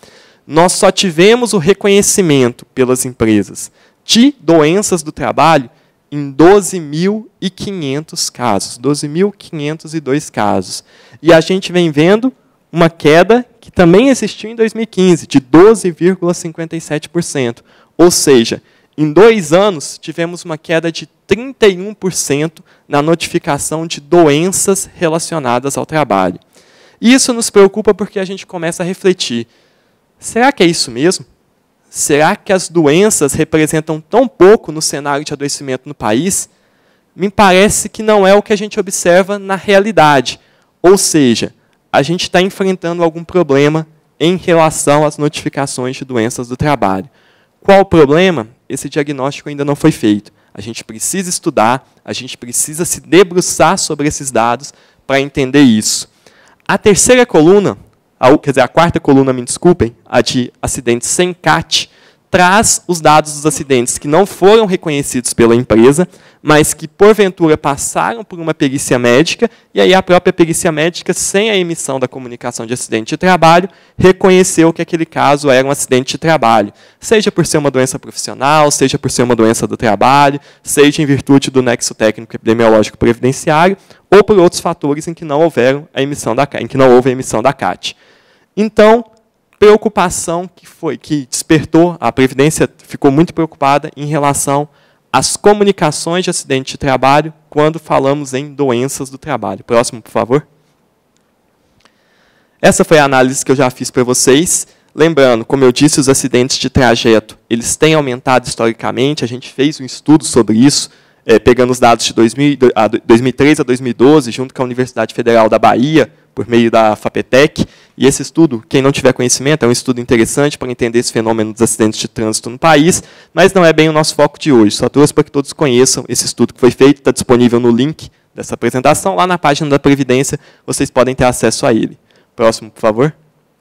nós só tivemos o reconhecimento pelas empresas de doenças do trabalho em 12.500 casos, 12.502 casos. E a gente vem vendo uma queda que também existiu em 2015, de 12,57%. Ou seja, em 2 anos, tivemos uma queda de 31% na notificação de doenças relacionadas ao trabalho. Isso nos preocupa porque a gente começa a refletir. Será que é isso mesmo? Será que as doenças representam tão pouco no cenário de adoecimento no país? Me parece que não é o que a gente observa na realidade. Ou seja, a gente está enfrentando algum problema em relação às notificações de doenças do trabalho. Qual o problema? Esse diagnóstico ainda não foi feito. A gente precisa estudar, a gente precisa se debruçar sobre esses dados para entender isso. A terceira coluna, quer dizer, a quarta coluna, me desculpem, a de acidentes sem CAT, traz os dados dos acidentes que não foram reconhecidos pela empresa, mas que, porventura, passaram por uma perícia médica, e aí a própria perícia médica, sem a emissão da comunicação de acidente de trabalho, reconheceu que aquele caso era um acidente de trabalho, seja por ser uma doença profissional, seja por ser uma doença do trabalho, seja em virtude do nexo técnico epidemiológico previdenciário, ou por outros fatores em que não houve a emissão da CAT. Então, preocupação que despertou, a Previdência ficou muito preocupada em relação às comunicações de acidente de trabalho quando falamos em doenças do trabalho. Próximo, por favor. Essa foi a análise que eu já fiz para vocês. Lembrando, como eu disse, os acidentes de trajeto, eles têm aumentado historicamente, a gente fez um estudo sobre isso, pegando os dados de 2003 a 2012, junto com a Universidade Federal da Bahia, por meio da FAPETEC, e esse estudo, quem não tiver conhecimento, é um estudo interessante para entender esse fenômeno dos acidentes de trânsito no país, mas não é bem o nosso foco de hoje, só trouxe para que todos conheçam esse estudo que foi feito, está disponível no link dessa apresentação, lá na página da Previdência, vocês podem ter acesso a ele. Próximo, por favor.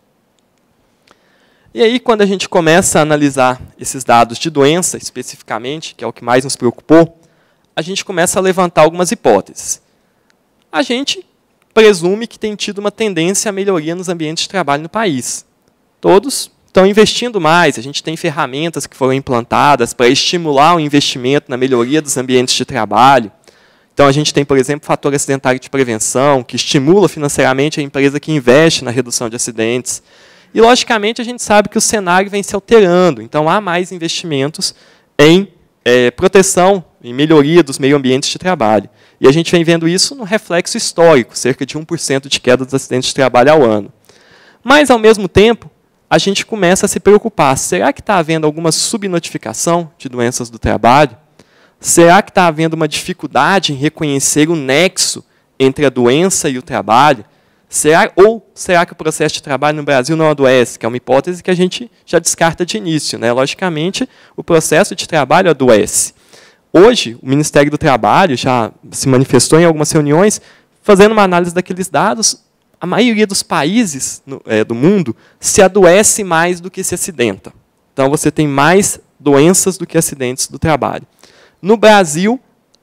E aí, quando a gente começa a analisar esses dados de doença, especificamente, que é o que mais nos preocupou, a gente começa a levantar algumas hipóteses. A gente presume que tem tido uma tendência à melhoria nos ambientes de trabalho no país. Todos estão investindo mais, a gente tem ferramentas que foram implantadas para estimular o investimento na melhoria dos ambientes de trabalho. Então, a gente tem, por exemplo, o fator acidentário de prevenção, que estimula financeiramente a empresa que investe na redução de acidentes. E, logicamente, a gente sabe que o cenário vem se alterando, então há mais investimentos em proteção e melhoria dos meio ambientes de trabalho. E a gente vem vendo isso no reflexo histórico, cerca de 1% de queda dos acidentes de trabalho ao ano. Mas, ao mesmo tempo, a gente começa a se preocupar. Será que está havendo alguma subnotificação de doenças do trabalho? Será que está havendo uma dificuldade em reconhecer o nexo entre a doença e o trabalho? Será que o processo de trabalho no Brasil não adoece? Que é uma hipótese que a gente já descarta de início, né? Logicamente, o processo de trabalho adoece. Hoje, o Ministério do Trabalho já se manifestou em algumas reuniões, fazendo uma análise daqueles dados. A maioria dos países do mundo se adoece mais do que se acidenta. Então, você tem mais doenças do que acidentes do trabalho. No Brasil,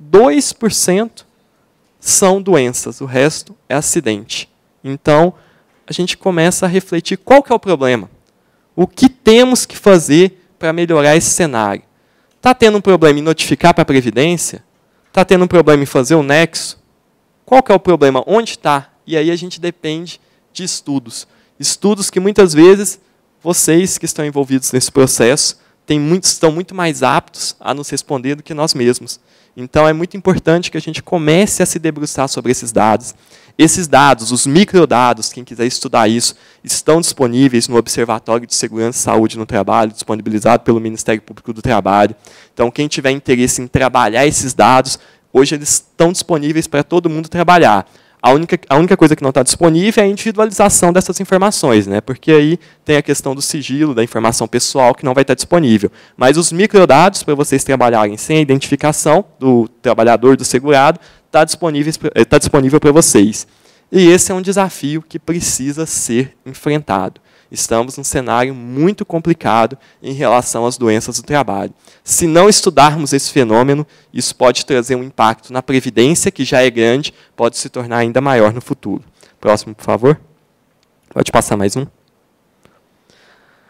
2% são doenças, o resto é acidente. Então, a gente começa a refletir qual que é o problema. O que temos que fazer para melhorar esse cenário? Está tendo um problema em notificar para a Previdência? Está tendo um problema em fazer o nexo? Qual que é o problema? Onde está? E aí a gente depende de estudos. Estudos que muitas vezes vocês que estão envolvidos nesse processo estão muito mais aptos a nos responder do que nós mesmos. Então, é muito importante que a gente comece a se debruçar sobre esses dados. Esses dados, os microdados, quem quiser estudar isso, estão disponíveis no Observatório de Segurança e Saúde no Trabalho, disponibilizado pelo Ministério Público do Trabalho. Então, quem tiver interesse em trabalhar esses dados, hoje eles estão disponíveis para todo mundo trabalhar. A única coisa que não está disponível é a individualização dessas informações, né? Porque aí tem a questão do sigilo, da informação pessoal, que não vai estar disponível. Mas os microdados, para vocês trabalharem sem a identificação do trabalhador, do segurado, está disponível para vocês. E esse é um desafio que precisa ser enfrentado. Estamos num cenário muito complicado em relação às doenças do trabalho. Se não estudarmos esse fenômeno, isso pode trazer um impacto na Previdência, que já é grande, pode se tornar ainda maior no futuro. Próximo, por favor. Pode passar mais um.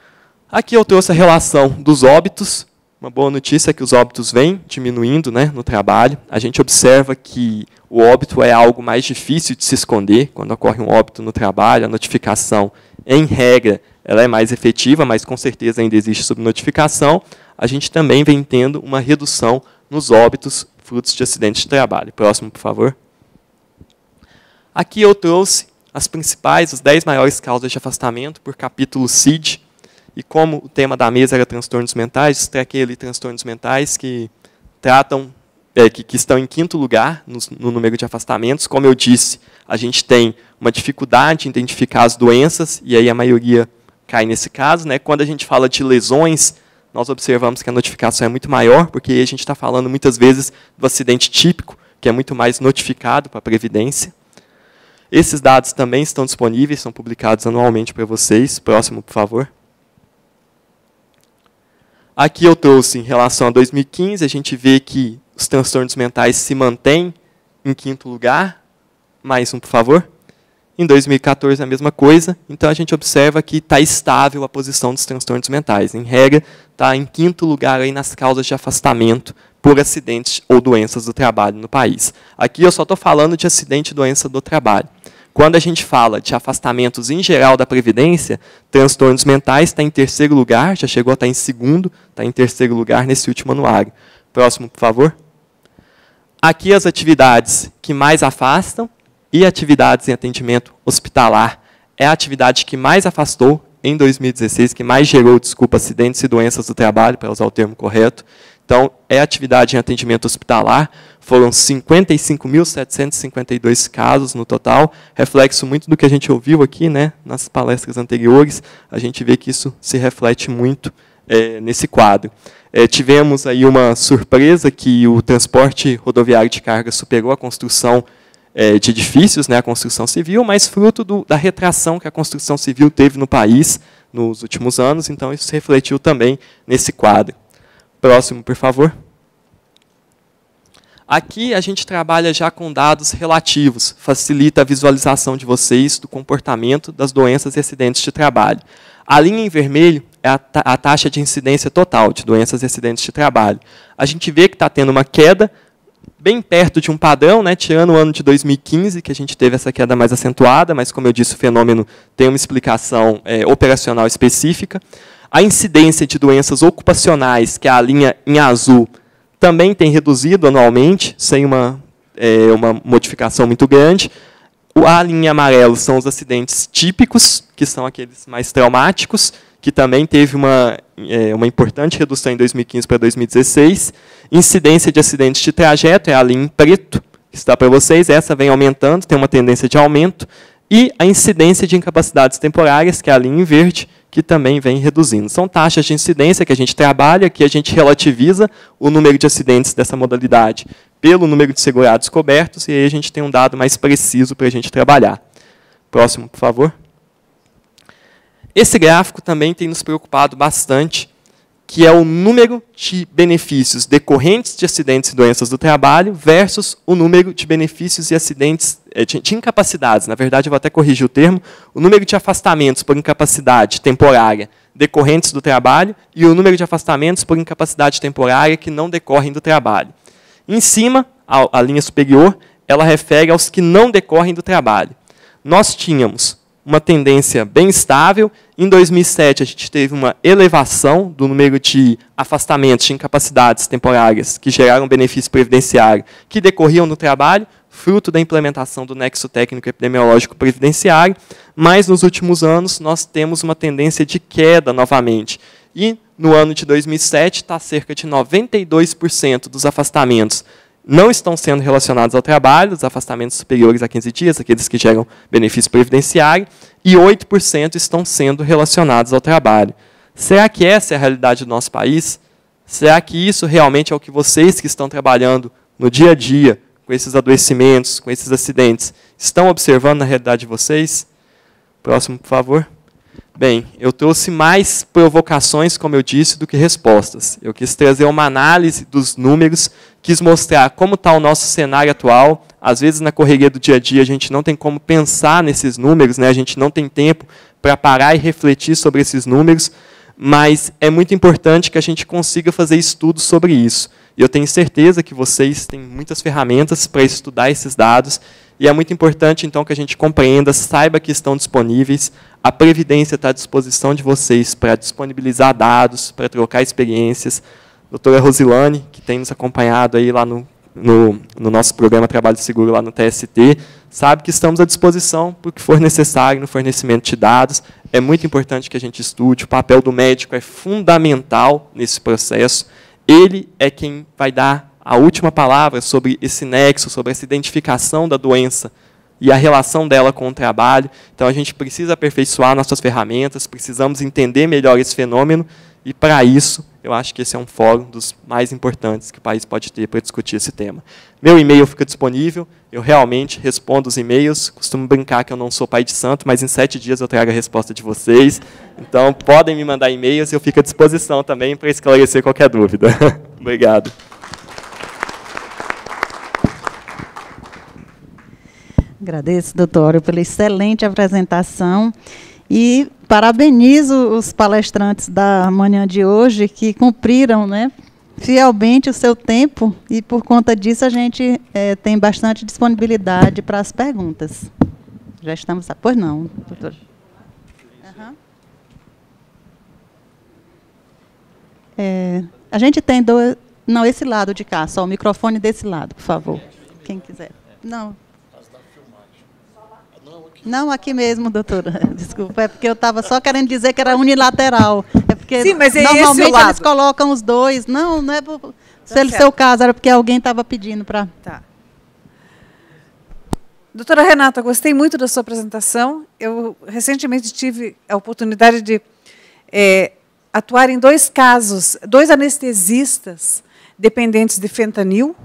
Aqui eu trouxe a relação dos óbitos. Uma boa notícia é que os óbitos vêm diminuindo, né, no trabalho. A gente observa que o óbito é algo mais difícil de se esconder. Quando ocorre um óbito no trabalho, a notificação, em regra, ela é mais efetiva, mas com certeza ainda existe subnotificação. A gente também vem tendo uma redução nos óbitos frutos de acidentes de trabalho. Próximo, por favor. Aqui eu trouxe as principais, as 10 maiores causas de afastamento por capítulo CID. E como o tema da mesa era transtornos mentais, destaquei ali transtornos mentais que tratam, que estão em 5º lugar no número de afastamentos. Como eu disse, a gente tem uma dificuldade em identificar as doenças, e aí a maioria cai nesse caso, né? Quando a gente fala de lesões, nós observamos que a notificação é muito maior, porque a gente está falando muitas vezes do acidente típico, que é muito mais notificado para a Previdência. Esses dados também estão disponíveis, são publicados anualmente para vocês. Próximo, por favor. Aqui eu trouxe, em relação a 2015, a gente vê que os transtornos mentais se mantêm em 5º lugar. Mais um, por favor. Em 2014, a mesma coisa. Então, a gente observa que está estável a posição dos transtornos mentais. Em regra, está em 5º lugar aí nas causas de afastamento por acidentes ou doenças do trabalho no país. Aqui eu só estou falando de acidente e doença do trabalho. Quando a gente fala de afastamentos em geral da Previdência, transtornos mentais está em 3º lugar, já chegou a estar em 2º, está em 3º lugar nesse último anuário. Próximo, por favor. Aqui as atividades que mais afastam, e atividades em atendimento hospitalar é a atividade que mais afastou em 2016, que mais gerou, acidentes e doenças do trabalho, para usar o termo correto. Então, é atividade em atendimento hospitalar, foram 55.752 casos no total, reflexo muito do que a gente ouviu aqui, né, nas palestras anteriores, a gente vê que isso se reflete muito nesse quadro. Tivemos aí uma surpresa que o transporte rodoviário de carga superou a construção de edifícios, né, a construção civil, mas fruto da retração que a construção civil teve no país nos últimos anos, então isso se refletiu também nesse quadro. Próximo, por favor. Aqui a gente trabalha já com dados relativos, facilita a visualização de vocês do comportamento das doenças e acidentes de trabalho. A linha em vermelho é a taxa de incidência total de doenças e acidentes de trabalho. A gente vê que está tendo uma queda bem perto de um padrão, né, tirando o ano de 2015, que a gente teve essa queda mais acentuada, mas, como eu disse, o fenômeno tem uma explicação operacional específica. A incidência de doenças ocupacionais, que é a linha em azul, também tem reduzido anualmente, sem uma modificação muito grande. A linha amarela são os acidentes típicos, que são aqueles mais traumáticos, que também teve uma importante redução em 2015 para 2016. Incidência de acidentes de trajeto é a linha em preto, que está para vocês. Essa vem aumentando, tem uma tendência de aumento. E a incidência de incapacidades temporárias, que é a linha em verde, que também vem reduzindo. São taxas de incidência que a gente trabalha, que a gente relativiza o número de acidentes dessa modalidade pelo número de segurados cobertos, e aí a gente tem um dado mais preciso para a gente trabalhar. Próximo, por favor. Esse gráfico também tem nos preocupado bastante, que é o número de benefícios decorrentes de acidentes e doenças do trabalho versus o número de benefícios e acidentes de incapacidades. Na verdade, eu vou até corrigir o termo. O número de afastamentos por incapacidade temporária decorrentes do trabalho e o número de afastamentos por incapacidade temporária que não decorrem do trabalho. Em cima, a linha superior, ela refere aos que não decorrem do trabalho. Nós tínhamos uma tendência bem estável. Em 2007, a gente teve uma elevação do número de afastamentos de incapacidades temporárias que geraram benefício previdenciário que decorriam do trabalho, fruto da implementação do nexo técnico epidemiológico previdenciário, mas nos últimos anos nós temos uma tendência de queda novamente. E no ano de 2007, está cerca de 92% dos afastamentos não estão sendo relacionados ao trabalho, os afastamentos superiores a 15 dias, aqueles que geram benefício previdenciário, e 8% estão sendo relacionados ao trabalho. Será que essa é a realidade do nosso país? Será que isso realmente é o que vocês que estão trabalhando no dia a dia, com esses adoecimentos, com esses acidentes, estão observando na realidade de vocês? Próximo, por favor. Bem, eu trouxe mais provocações, como eu disse, do que respostas. Eu quis trazer uma análise dos números, quis mostrar como está o nosso cenário atual. Às vezes, na correria do dia a dia, a gente não tem como pensar nesses números, né? A gente não tem tempo para parar e refletir sobre esses números. mas é muito importante que a gente consiga fazer estudos sobre isso. E eu tenho certeza que vocês têm muitas ferramentas para estudar esses dados, e é muito importante, então, que a gente compreenda, saiba que estão disponíveis, a Previdência está à disposição de vocês para disponibilizar dados, para trocar experiências. A doutora Rosilane, que tem nos acompanhado aí lá no nosso programa Trabalho Seguro, lá no TST, sabe que estamos à disposição para o que for necessário no fornecimento de dados. É muito importante que a gente estude, o papel do médico é fundamental nesse processo. Ele é quem vai dar a última palavra sobre esse nexo, sobre essa identificação da doença e a relação dela com o trabalho. Então, a gente precisa aperfeiçoar nossas ferramentas, precisamos entender melhor esse fenômeno, e, para isso, eu acho que esse é um fórum dos mais importantes que o país pode ter para discutir esse tema. Meu e-mail fica disponível, eu realmente respondo os e-mails, costumo brincar que eu não sou pai de santo, mas em 7 dias eu trago a resposta de vocês. Então, podem me mandar e-mails e eu fico à disposição também para esclarecer qualquer dúvida. Obrigado. Agradeço, doutor, pela excelente apresentação e parabenizo os palestrantes da manhã de hoje que cumpriram, né, fielmente o seu tempo e, por conta disso, a gente tem bastante disponibilidade para as perguntas. Já estamos... Pois não, doutor. A gente tem dois... Não, esse lado de cá, só o microfone desse lado, por favor. Quem quiser. Não. Não, aqui mesmo, doutora. Desculpa, é porque eu estava só querendo dizer que era unilateral. É porque sim, mas normalmente eles colocam os dois. Não, não é por seu caso, era porque alguém estava pedindo para... Tá. Doutora Renata, gostei muito da sua apresentação. Eu recentemente tive a oportunidade de atuar em 2 casos, 2 anestesistas dependentes de fentanil.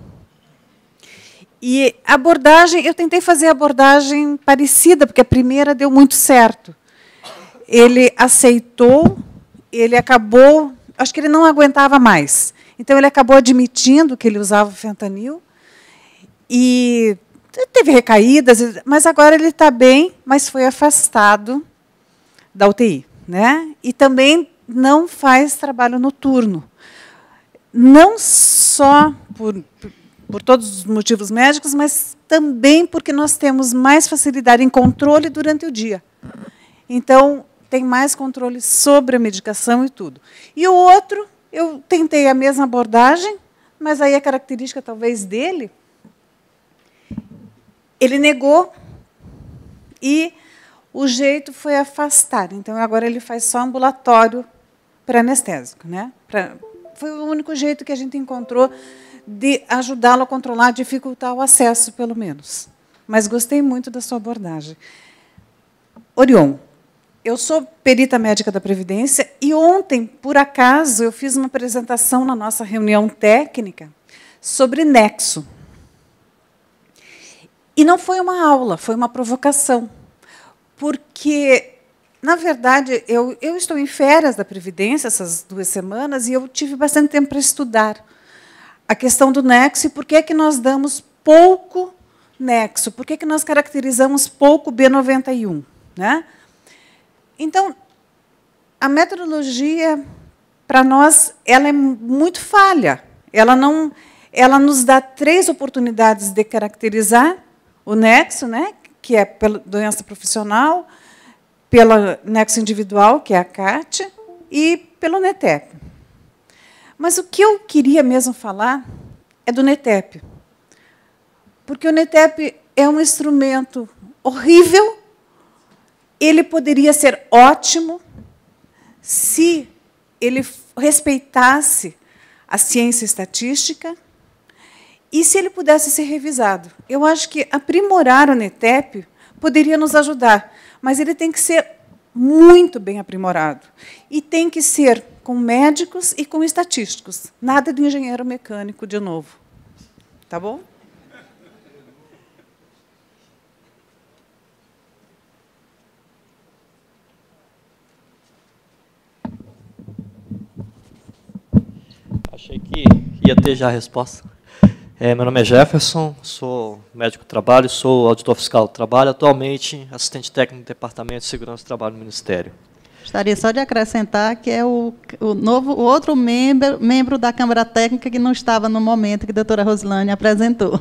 E a abordagem, eu tentei fazer a abordagem parecida, porque a primeira deu muito certo. Ele aceitou, ele acabou, acho que ele não aguentava mais. Então, ele acabou admitindo que ele usava fentanil. E teve recaídas, mas agora ele está bem, mas foi afastado da UTI, né? E também não faz trabalho noturno. Não só por todos os motivos médicos, mas também porque nós temos mais facilidade em controle durante o dia. Então, tem mais controle sobre a medicação e tudo. E o outro, eu tentei a mesma abordagem, mas aí a característica, talvez, dele, ele negou e o jeito foi afastar. Então, agora ele faz só ambulatório pré-anestésico, né? Foi o único jeito que a gente encontrou de ajudá-lo a controlar, dificultar o acesso, pelo menos. Mas gostei muito da sua abordagem. Orion, eu sou perita médica da Previdência e ontem, por acaso, eu fiz uma apresentação na nossa reunião técnica sobre nexo. E não foi uma aula, foi uma provocação. Porque, na verdade, eu estou em férias da Previdência essas 2 semanas e eu tive bastante tempo para estudar a questão do nexo e por que nós damos pouco nexo, por que nós caracterizamos pouco B91. Né? Então, a metodologia, para nós, ela é muito falha. Ela nos dá 3 oportunidades de caracterizar o nexo, né, que é pela doença profissional, pelo nexo individual, que é a CAT, e pelo NETEP. Mas o que eu queria mesmo falar é do NETEP. Porque o NETEP é um instrumento horrível, ele poderia ser ótimo se ele respeitasse a ciência estatística e se ele pudesse ser revisado. Eu acho que aprimorar o NETEP poderia nos ajudar, mas ele tem que ser muito bem aprimorado. E tem que ser com médicos e com estatísticos. Nada de engenheiro mecânico, de novo. Tá bom? Achei que ia ter já a resposta. Meu nome é Jefferson, sou médico do trabalho, sou auditor fiscal do trabalho, atualmente assistente técnico do Departamento de Segurança do Trabalho do Ministério. Gostaria só de acrescentar que é o outro membro da Câmara Técnica que não estava no momento que a doutora Rosilane apresentou.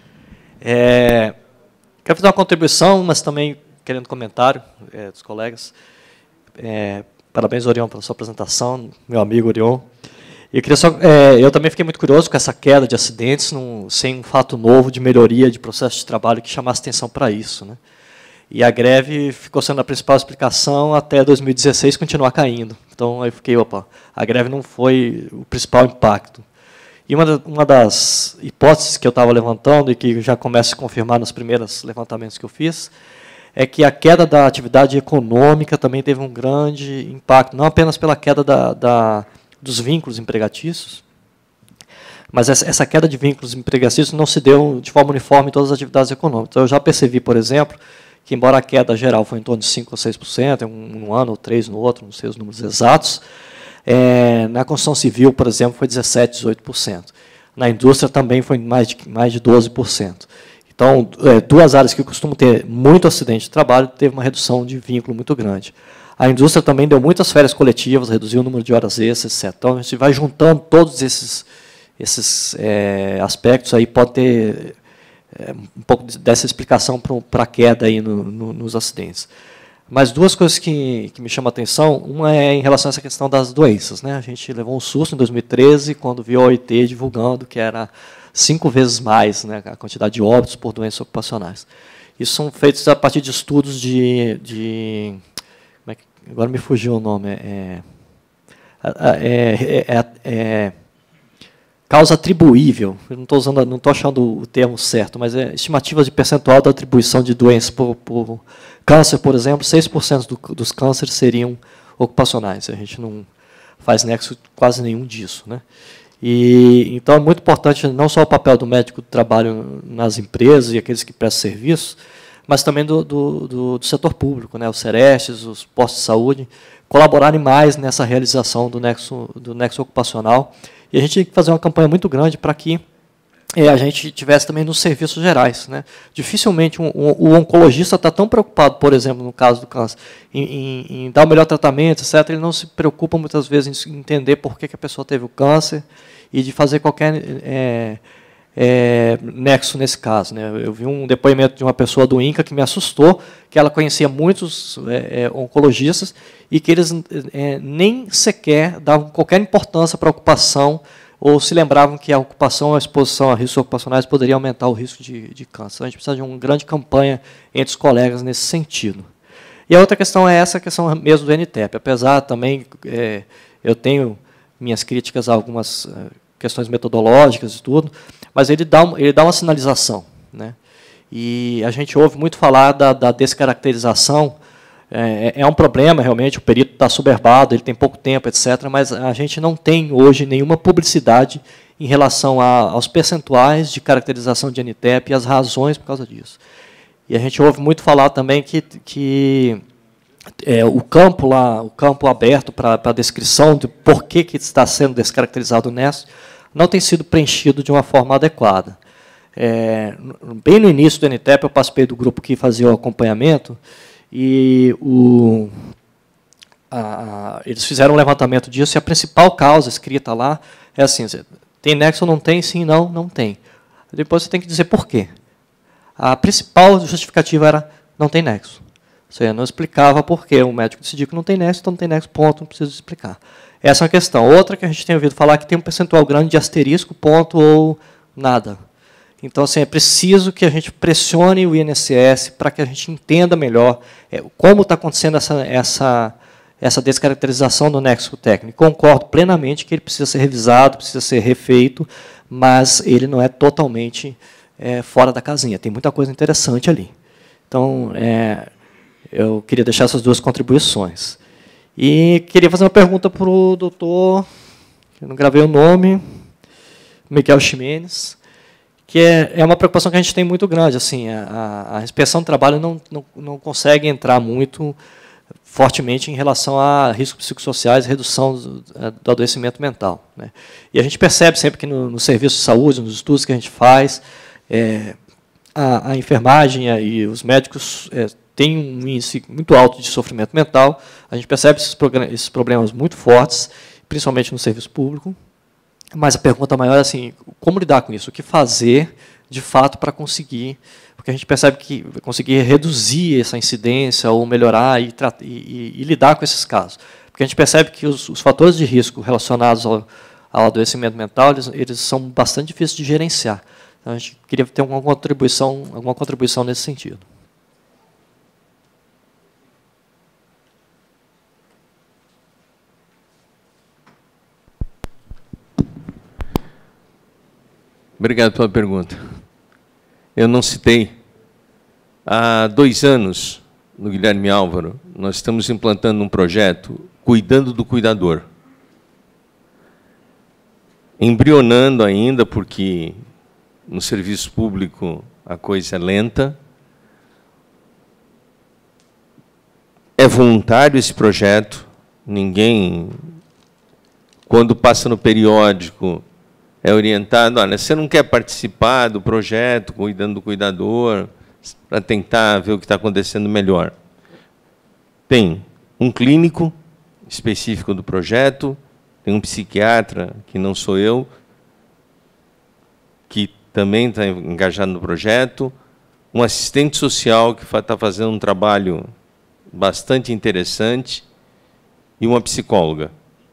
Quero fazer uma contribuição, mas também querendo comentário dos colegas. Parabéns, Orion, pela sua apresentação, meu amigo Orion. Eu também fiquei muito curioso com essa queda de acidentes, sem um fato novo de melhoria de processo de trabalho que chamasse atenção para isso, né? E a greve ficou sendo a principal explicação até 2016 continuar caindo. Então, aí eu fiquei, a greve não foi o principal impacto. E uma das hipóteses que eu estava levantando, e que já começa a se confirmar nos primeiros levantamentos que eu fiz, é que a queda da atividade econômica também teve um grande impacto, não apenas pela queda dos vínculos empregatícios, mas essa queda de vínculos empregatícios não se deu de forma uniforme em todas as atividades econômicas. Então, eu já percebi, por exemplo, que, embora a queda geral foi em torno de 5% ou 6%, um ano ou 3% no outro, não sei os números exatos, na construção civil, por exemplo, foi 17%, 18%. Na indústria também foi mais de 12%. Então, duas áreas que costumam ter muito acidente de trabalho, teve uma redução de vínculo muito grande. A indústria também deu muitas férias coletivas, reduziu o número de horas extras, etc. Então, a gente vai juntando todos esses aspectos, aí pode ter um pouco dessa explicação para a queda aí nos acidentes. Mas duas coisas que me chamam a atenção, uma é em relação a essa questão das doenças, né? A gente levou um susto em 2013, quando viu a OIT divulgando que era 5 vezes mais, né, a quantidade de óbitos por doenças ocupacionais. Isso são feitos a partir de estudos agora me fugiu o nome, causa atribuível, eu não estou achando o termo certo, mas estimativas de percentual da atribuição de doenças por câncer, por exemplo, 6% dos cânceres seriam ocupacionais. A gente não faz nexo quase nenhum disso, né? Então é muito importante não só o papel do médico do trabalho nas empresas e aqueles que prestam serviço, mas também do setor público, né? Os Serestes, os postos de saúde, colaborarem mais nessa realização do nexo ocupacional. E a gente tem que fazer uma campanha muito grande para que a gente tivesse também nos serviços gerais, né? Dificilmente o oncologista está tão preocupado, por exemplo, no caso do câncer, em dar o melhor tratamento, etc. Ele não se preocupa muitas vezes em entender por que a pessoa teve o câncer e de fazer qualquer nexo nesse caso, né? Eu vi um depoimento de uma pessoa do INCA que me assustou, que ela conhecia muitos oncologistas e que eles nem sequer davam qualquer importância para a ocupação ou se lembravam que a ocupação, a exposição a riscos ocupacionais poderia aumentar o risco de câncer. Então, a gente precisa de uma grande campanha entre os colegas nesse sentido. E a outra questão é essa questão mesmo do NTEP. Apesar também, eu tenho minhas críticas a algumas questões metodológicas e tudo, mas ele dá uma sinalização, né? E a gente ouve muito falar da descaracterização. É um problema, realmente, o perito está soberbado, ele tem pouco tempo, etc., mas a gente não tem hoje nenhuma publicidade em relação aos percentuais de caracterização de NTEP e as razões por causa disso. E a gente ouve muito falar também que o campo aberto para a descrição de por que está sendo descaracterizado o NEST não tem sido preenchido de uma forma adequada. Bem no início do NTEP, eu participei do grupo que fazia o acompanhamento, e eles fizeram um levantamento disso, e a principal causa escrita lá é assim: tem nexo ou não tem? Sim, não, não tem. Depois você tem que dizer por quê. A principal justificativa era não tem nexo. Você não explicava por quê. O médico decidiu que não tem nexo, então não tem nexo, ponto, não precisa explicar. Essa é uma questão. Outra que a gente tem ouvido falar que tem um percentual grande de asterisco, ponto ou nada. Então, assim, é preciso que a gente pressione o INSS para que a gente entenda melhor como está acontecendo essa descaracterização do nexo técnico. Concordo plenamente que ele precisa ser revisado, precisa ser refeito, mas ele não é totalmente fora da casinha. Tem muita coisa interessante ali. Então, eu queria deixar essas duas contribuições. E queria fazer uma pergunta para o doutor, eu não gravei o nome, Miguel Ximenes, que é uma preocupação que a gente tem muito grande. Assim, a inspeção do trabalho não consegue entrar muito fortemente em relação a riscos psicossociais e redução do adoecimento mental, né? E a gente percebe sempre que no serviço de saúde, nos estudos que a gente faz, a enfermagem e os médicos tem um índice muito alto de sofrimento mental. A gente percebe esses problemas muito fortes, principalmente no serviço público. Mas a pergunta maior é assim, como lidar com isso? O que fazer, de fato, para conseguir? Porque a gente percebe que conseguir reduzir essa incidência ou melhorar e lidar com esses casos. Porque a gente percebe que os fatores de risco relacionados ao adoecimento mental, eles são bastante difíceis de gerenciar. Então, a gente queria ter alguma contribuição nesse sentido. Obrigado pela pergunta. Eu não citei. Há 2 anos, no Guilherme Álvaro, nós estamos implantando um projeto Cuidando do Cuidador. Embrionando ainda, porque no serviço público a coisa é lenta. É voluntário esse projeto. Ninguém, quando passa no periódico, é orientado, olha, você não quer participar do projeto Cuidando do Cuidador, para tentar ver o que está acontecendo melhor. Tem um clínico específico do projeto, tem um psiquiatra, que não sou eu, que também está engajado no projeto, um assistente social que está fazendo um trabalho bastante interessante e uma psicóloga.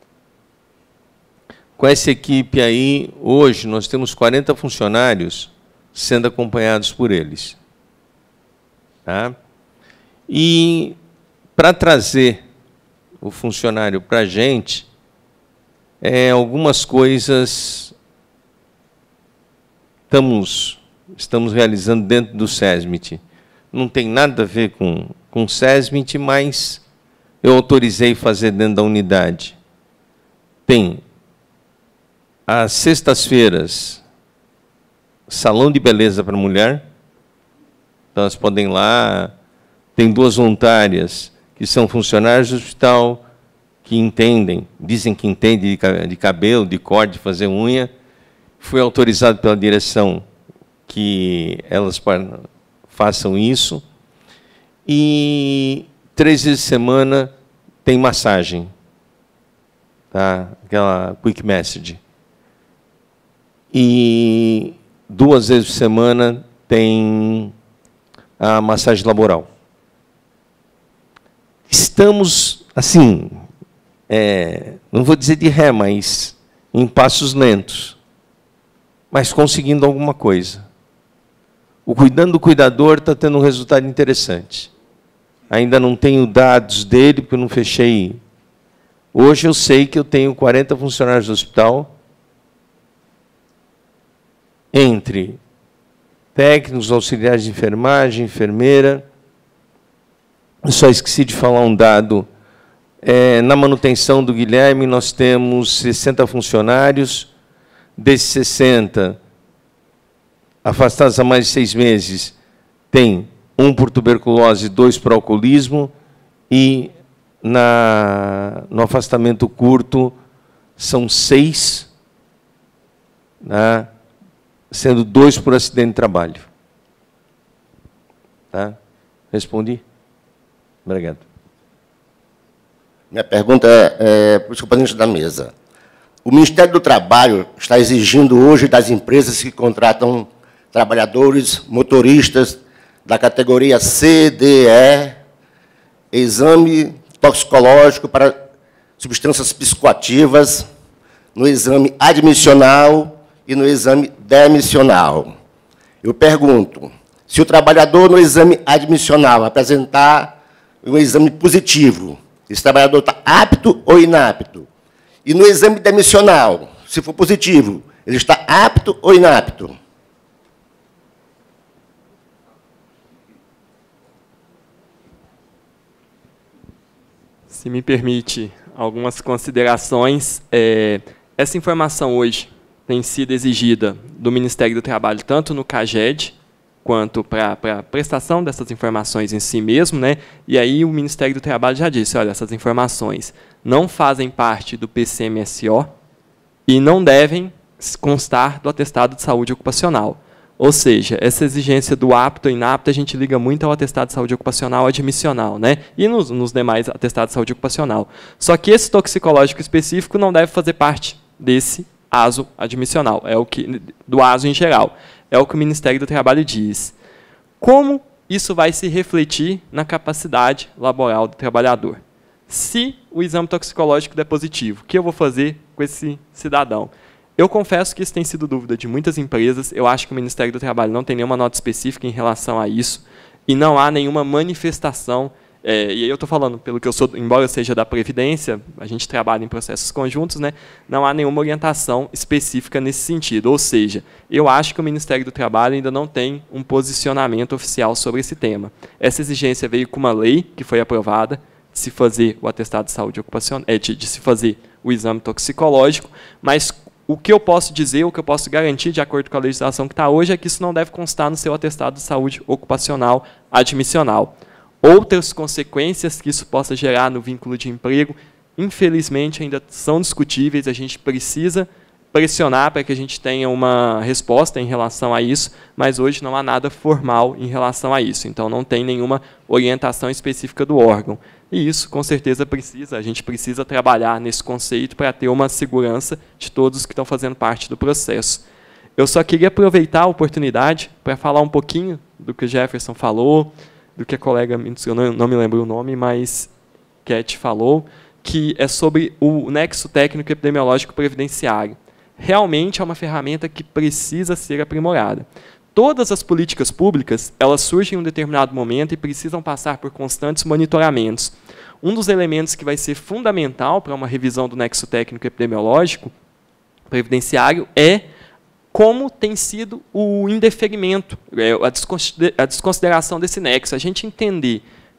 Com essa equipe aí, hoje, nós temos 40 funcionários sendo acompanhados por eles. Tá? E, para trazer o funcionário para a gente, algumas coisas estamos realizando dentro do SESMIT. Não tem nada a ver com o SESMIT, mas eu autorizei fazer dentro da unidade. Tem, às sextas-feiras, salão de beleza para mulher. Então, elas podem ir lá. Tem 2 voluntárias que são funcionários do hospital, que entendem, dizem que entendem de cabelo, de corte, de fazer unha. Fui autorizado pela direção que elas façam isso. E 3 vezes por semana tem massagem, tá? Aquela quick message. E 2 vezes por semana tem a massagem laboral. Estamos, assim, não vou dizer de ré, mas em passos lentos, mas conseguindo alguma coisa. O Cuidando do Cuidador está tendo um resultado interessante. Ainda não tenho dados dele, porque eu não fechei. Hoje eu sei que eu tenho 40 funcionários do hospital, entre técnicos, auxiliares de enfermagem, enfermeira. Eu só esqueci de falar um dado. Na manutenção do Guilherme, nós temos 60 funcionários. Desses 60, afastados há mais de 6 meses, tem 1 por tuberculose, 2 por alcoolismo, e no afastamento curto são 6, né, sendo 2 por acidente de trabalho. Tá? Respondi? Obrigado. Minha pergunta é para os componentes da mesa. O Ministério do Trabalho está exigindo hoje das empresas que contratam trabalhadores, motoristas, da categoria C, D, E, exame toxicológico para substâncias psicoativas, no exame admissional e no exame demissional. Eu pergunto, se o trabalhador no exame admissional apresentar um exame positivo, esse trabalhador está apto ou inapto? E no exame demissional, se for positivo, ele está apto ou inapto? Se me permite algumas considerações, essa informação hoje tem sido exigida do Ministério do Trabalho, tanto no CAGED, quanto para a prestação dessas informações em si mesmo, né? E aí o Ministério do Trabalho já disse, olha, essas informações não fazem parte do PCMSO e não devem constar do atestado de saúde ocupacional. Ou seja, essa exigência do apto e inapto a gente liga muito ao atestado de saúde ocupacional admissional, né? E nos demais atestados de saúde ocupacional. Só que esse toxicológico específico não deve fazer parte desse ASO admissional, é o que, do ASO em geral. É o que o Ministério do Trabalho diz. Como isso vai se refletir na capacidade laboral do trabalhador? Se o exame toxicológico der positivo, o que eu vou fazer com esse cidadão? Eu confesso que isso tem sido dúvida de muitas empresas. Eu acho que o Ministério do Trabalho não tem nenhuma nota específica em relação a isso e não há nenhuma manifestação. E aí eu estou falando, pelo que eu sou, embora eu seja da Previdência, a gente trabalha em processos conjuntos, né, não há nenhuma orientação específica nesse sentido. Ou seja, eu acho que o Ministério do Trabalho ainda não tem um posicionamento oficial sobre esse tema. Essa exigência veio com uma lei que foi aprovada, de se fazer o atestado de saúde ocupacional, de se fazer o exame toxicológico, mas o que eu posso dizer, o que eu posso garantir, de acordo com a legislação que está hoje, é que isso não deve constar no seu atestado de saúde ocupacional admissional. Outras consequências que isso possa gerar no vínculo de emprego, infelizmente, ainda são discutíveis. A gente precisa pressionar para que a gente tenha uma resposta em relação a isso, mas hoje não há nada formal em relação a isso. Então, não tem nenhuma orientação específica do órgão. E isso, com certeza, a gente precisa trabalhar nesse conceito para ter uma segurança de todos que estão fazendo parte do processo. Eu só queria aproveitar a oportunidade para falar um pouquinho do que o Jefferson falou, do que a colega, eu não me lembro o nome, mas Cat falou, que é sobre o nexo técnico epidemiológico previdenciário. Realmente é uma ferramenta que precisa ser aprimorada. Todas as políticas públicas, elas surgem em um determinado momento e precisam passar por constantes monitoramentos. Um dos elementos que vai ser fundamental para uma revisão do nexo técnico epidemiológico previdenciário é como tem sido o indeferimento, a desconsideração desse nexo. A gente entender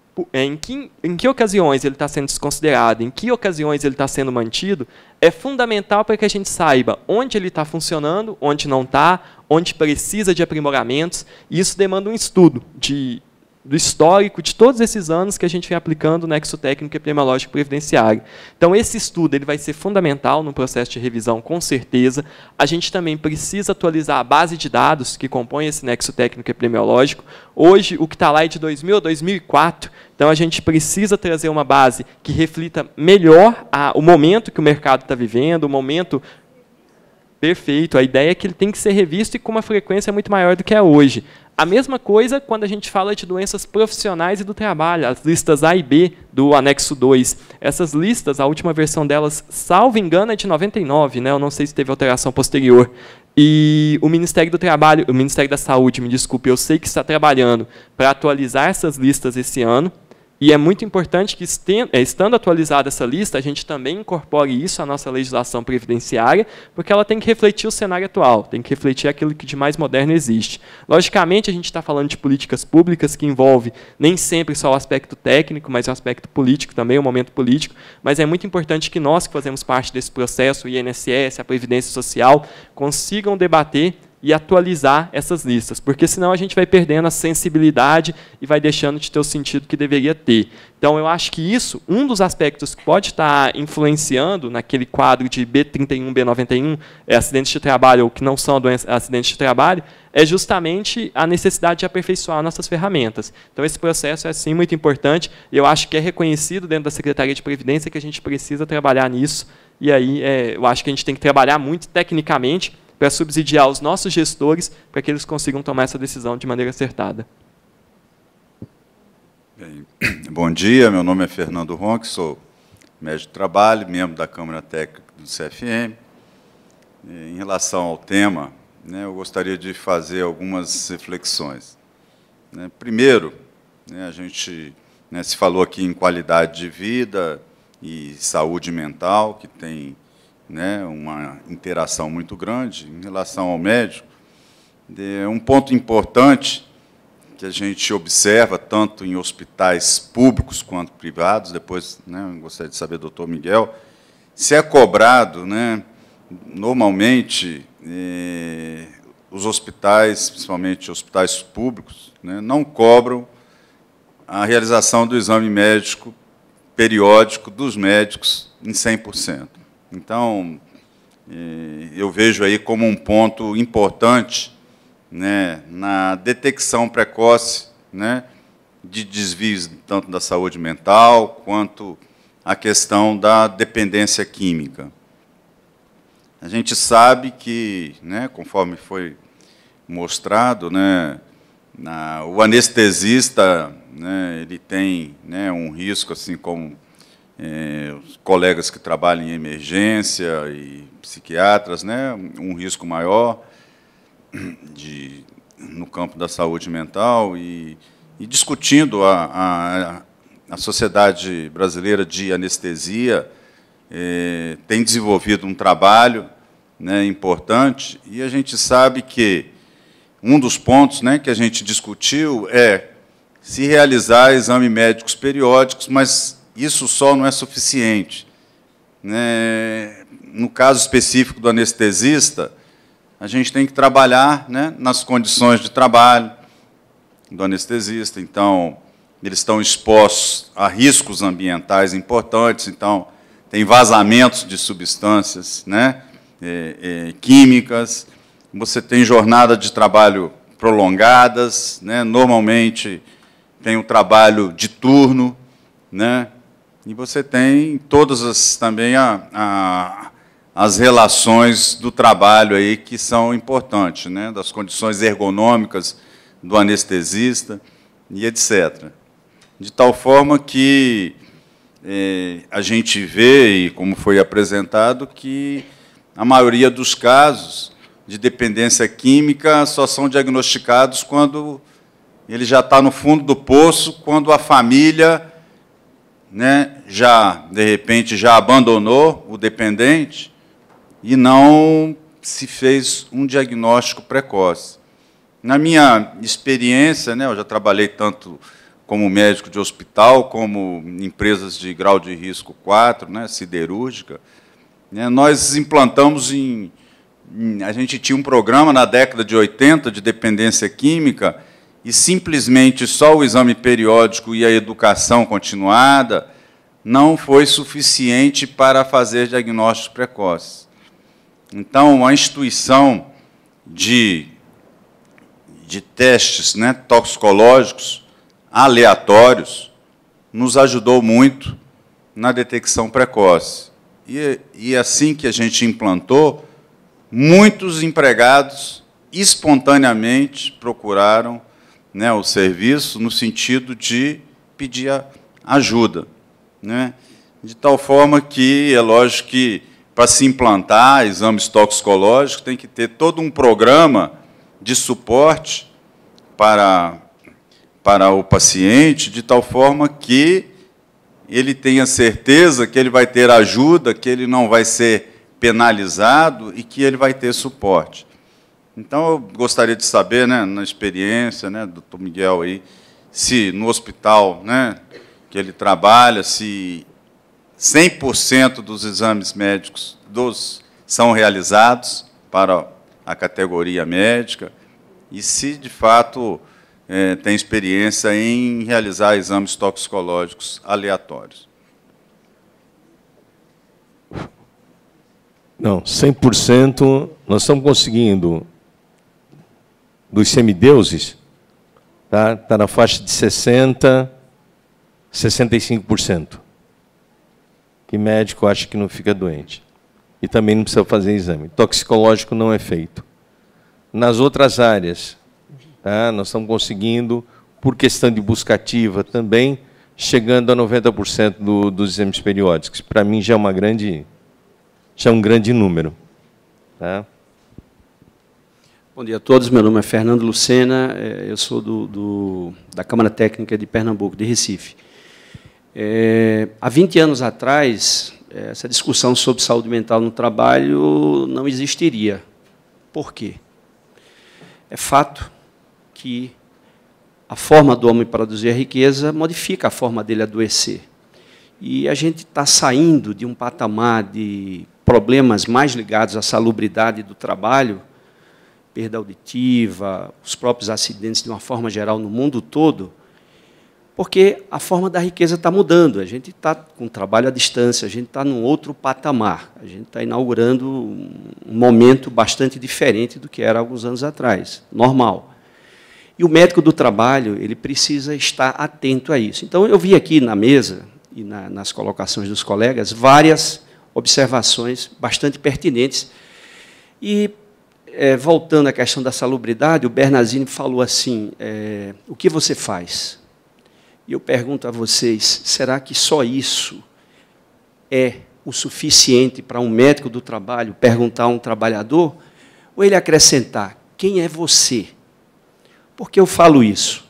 em que ocasiões ele está sendo desconsiderado, em que ocasiões ele está sendo mantido, é fundamental para que a gente saiba onde ele está funcionando, onde não está, onde precisa de aprimoramentos. E isso demanda um estudo do histórico de todos esses anos que a gente vem aplicando o nexo técnico epidemiológico previdenciário. Então, esse estudo ele vai ser fundamental no processo de revisão, com certeza. A gente também precisa atualizar a base de dados que compõe esse nexo técnico epidemiológico. Hoje, o que está lá é de 2000 a 2004, então a gente precisa trazer uma base que reflita melhor o momento que o mercado está vivendo, o momento perfeito. A ideia é que ele tem que ser revisto e com uma frequência muito maior do que é hoje. A mesma coisa quando a gente fala de doenças profissionais e do trabalho, as listas A e B do anexo 2. Essas listas, a última versão delas, salvo engano, é de 99, né? Eu não sei se teve alteração posterior. E o Ministério do Trabalho, o Ministério da Saúde, me desculpe, eu sei que está trabalhando para atualizar essas listas esse ano. E é muito importante que, estando atualizada essa lista, a gente também incorpore isso à nossa legislação previdenciária, porque ela tem que refletir o cenário atual, tem que refletir aquilo que de mais moderno existe. Logicamente, a gente está falando de políticas públicas que envolve nem sempre só o aspecto técnico, mas o aspecto político também, o momento político, mas é muito importante que nós, que fazemos parte desse processo, o INSS, a Previdência Social, consigam debater e atualizar essas listas, porque senão a gente vai perdendo a sensibilidade e vai deixando de ter o sentido que deveria ter. Então, eu acho que isso, um dos aspectos que pode estar influenciando naquele quadro de B31, B91, acidentes de trabalho ou que não são acidentes de trabalho, é justamente a necessidade de aperfeiçoar nossas ferramentas. Então, esse processo é, sim, muito importante, e eu acho que é reconhecido dentro da Secretaria de Previdência que a gente precisa trabalhar nisso, e aí eu acho que a gente tem que trabalhar muito tecnicamente para subsidiar os nossos gestores para que eles consigam tomar essa decisão de maneira acertada. Bem, bom dia, meu nome é Fernando Ronque, sou médico de trabalho, membro da Câmara Técnica do CFM. Em relação ao tema, eu gostaria de fazer algumas reflexões. Primeiro, a gente se falou aqui em qualidade de vida e saúde mental, que tem uma interação muito grande em relação ao médico. Um ponto importante que a gente observa tanto em hospitais públicos quanto privados, depois gostaria de saber, doutor Miguel, se é cobrado, normalmente, os hospitais, principalmente hospitais públicos, não cobram a realização do exame médico periódico dos médicos em 100%. Então, eu vejo aí como um ponto importante, né, na detecção precoce, né, de desvios tanto da saúde mental quanto a questão da dependência química. A gente sabe que, né, conforme foi mostrado, né, o anestesista, né, ele tem, né, um risco, assim como os colegas que trabalham em emergência e psiquiatras, né, um risco maior no campo da saúde mental, e discutindo a Sociedade Brasileira de Anestesia tem desenvolvido um trabalho, né, importante, e a gente sabe que um dos pontos, né, que a gente discutiu é se realizar exames médicos periódicos, mas isso só não é suficiente, né? No caso específico do anestesista, a gente tem que trabalhar, né, nas condições de trabalho do anestesista. Então, eles estão expostos a riscos ambientais importantes, então, tem vazamentos de substâncias, né, químicas, você tem jornada de trabalho prolongadas, né, normalmente tem o trabalho de turno, né, e você tem todas também as relações do trabalho aí que são importantes, né, das condições ergonômicas do anestesista e etc. De tal forma que a gente vê, e como foi apresentado, que a maioria dos casos de dependência química só são diagnosticados quando ele já está no fundo do poço, quando a família, né, de repente, já abandonou o dependente e não se fez um diagnóstico precoce. Na minha experiência, né, eu já trabalhei tanto como médico de hospital, como em empresas de grau de risco 4, né, siderúrgica, né, nós implantamos a gente tinha um programa na década de 80 de dependência química, e simplesmente só o exame periódico e a educação continuada não foi suficiente para fazer diagnósticos precoces. Então, a instituição de testes, né, toxicológicos aleatórios nos ajudou muito na detecção precoce. E assim que a gente implantou, muitos empregados espontaneamente procuraram, né, o serviço no sentido de pedir ajuda, né? De tal forma que, é lógico que, para se implantar exames toxicológicos, tem que ter todo um programa de suporte para o paciente, de tal forma que ele tenha certeza que ele vai ter ajuda, que ele não vai ser penalizado e que ele vai ter suporte. Então, eu gostaria de saber, né, na experiência, né, do Dr. Miguel, aí, se no hospital, né, que ele trabalha, se 100% dos exames médicos são realizados para a categoria médica, e se, de fato, tem experiência em realizar exames toxicológicos aleatórios. Não, 100% nós estamos conseguindo, dos semideuses, tá na faixa de 60%, 65%. Que médico acha que não fica doente. E também não precisa fazer exame. Toxicológico não é feito. Nas outras áreas, tá, nós estamos conseguindo, por questão de busca ativa também, chegando a 90% dos exames periódicos. Para mim já é um grande número. Tá? Bom dia a todos, meu nome é Fernando Lucena, eu sou da Câmara Técnica de Pernambuco, de Recife. Há 20 anos atrás, essa discussão sobre saúde mental no trabalho não existiria. Por quê? É fato que a forma do homem produzir a riqueza modifica a forma dele adoecer. E a gente está saindo de um patamar de problemas mais ligados à salubridade do trabalho, perda auditiva, os próprios acidentes de uma forma geral no mundo todo, porque a forma da riqueza está mudando. A gente está com trabalho à distância, a gente está num outro patamar. A gente está inaugurando um momento bastante diferente do que era há alguns anos atrás, normal. E o médico do trabalho, ele precisa estar atento a isso. Então, eu vi aqui na mesa e nas colocações dos colegas várias observações bastante pertinentes. E, voltando à questão da salubridade, o Bernardini falou assim, o que você faz? E eu pergunto a vocês, será que só isso é o suficiente para um médico do trabalho perguntar a um trabalhador? Ou ele acrescentar, quem é você? Por que eu falo isso?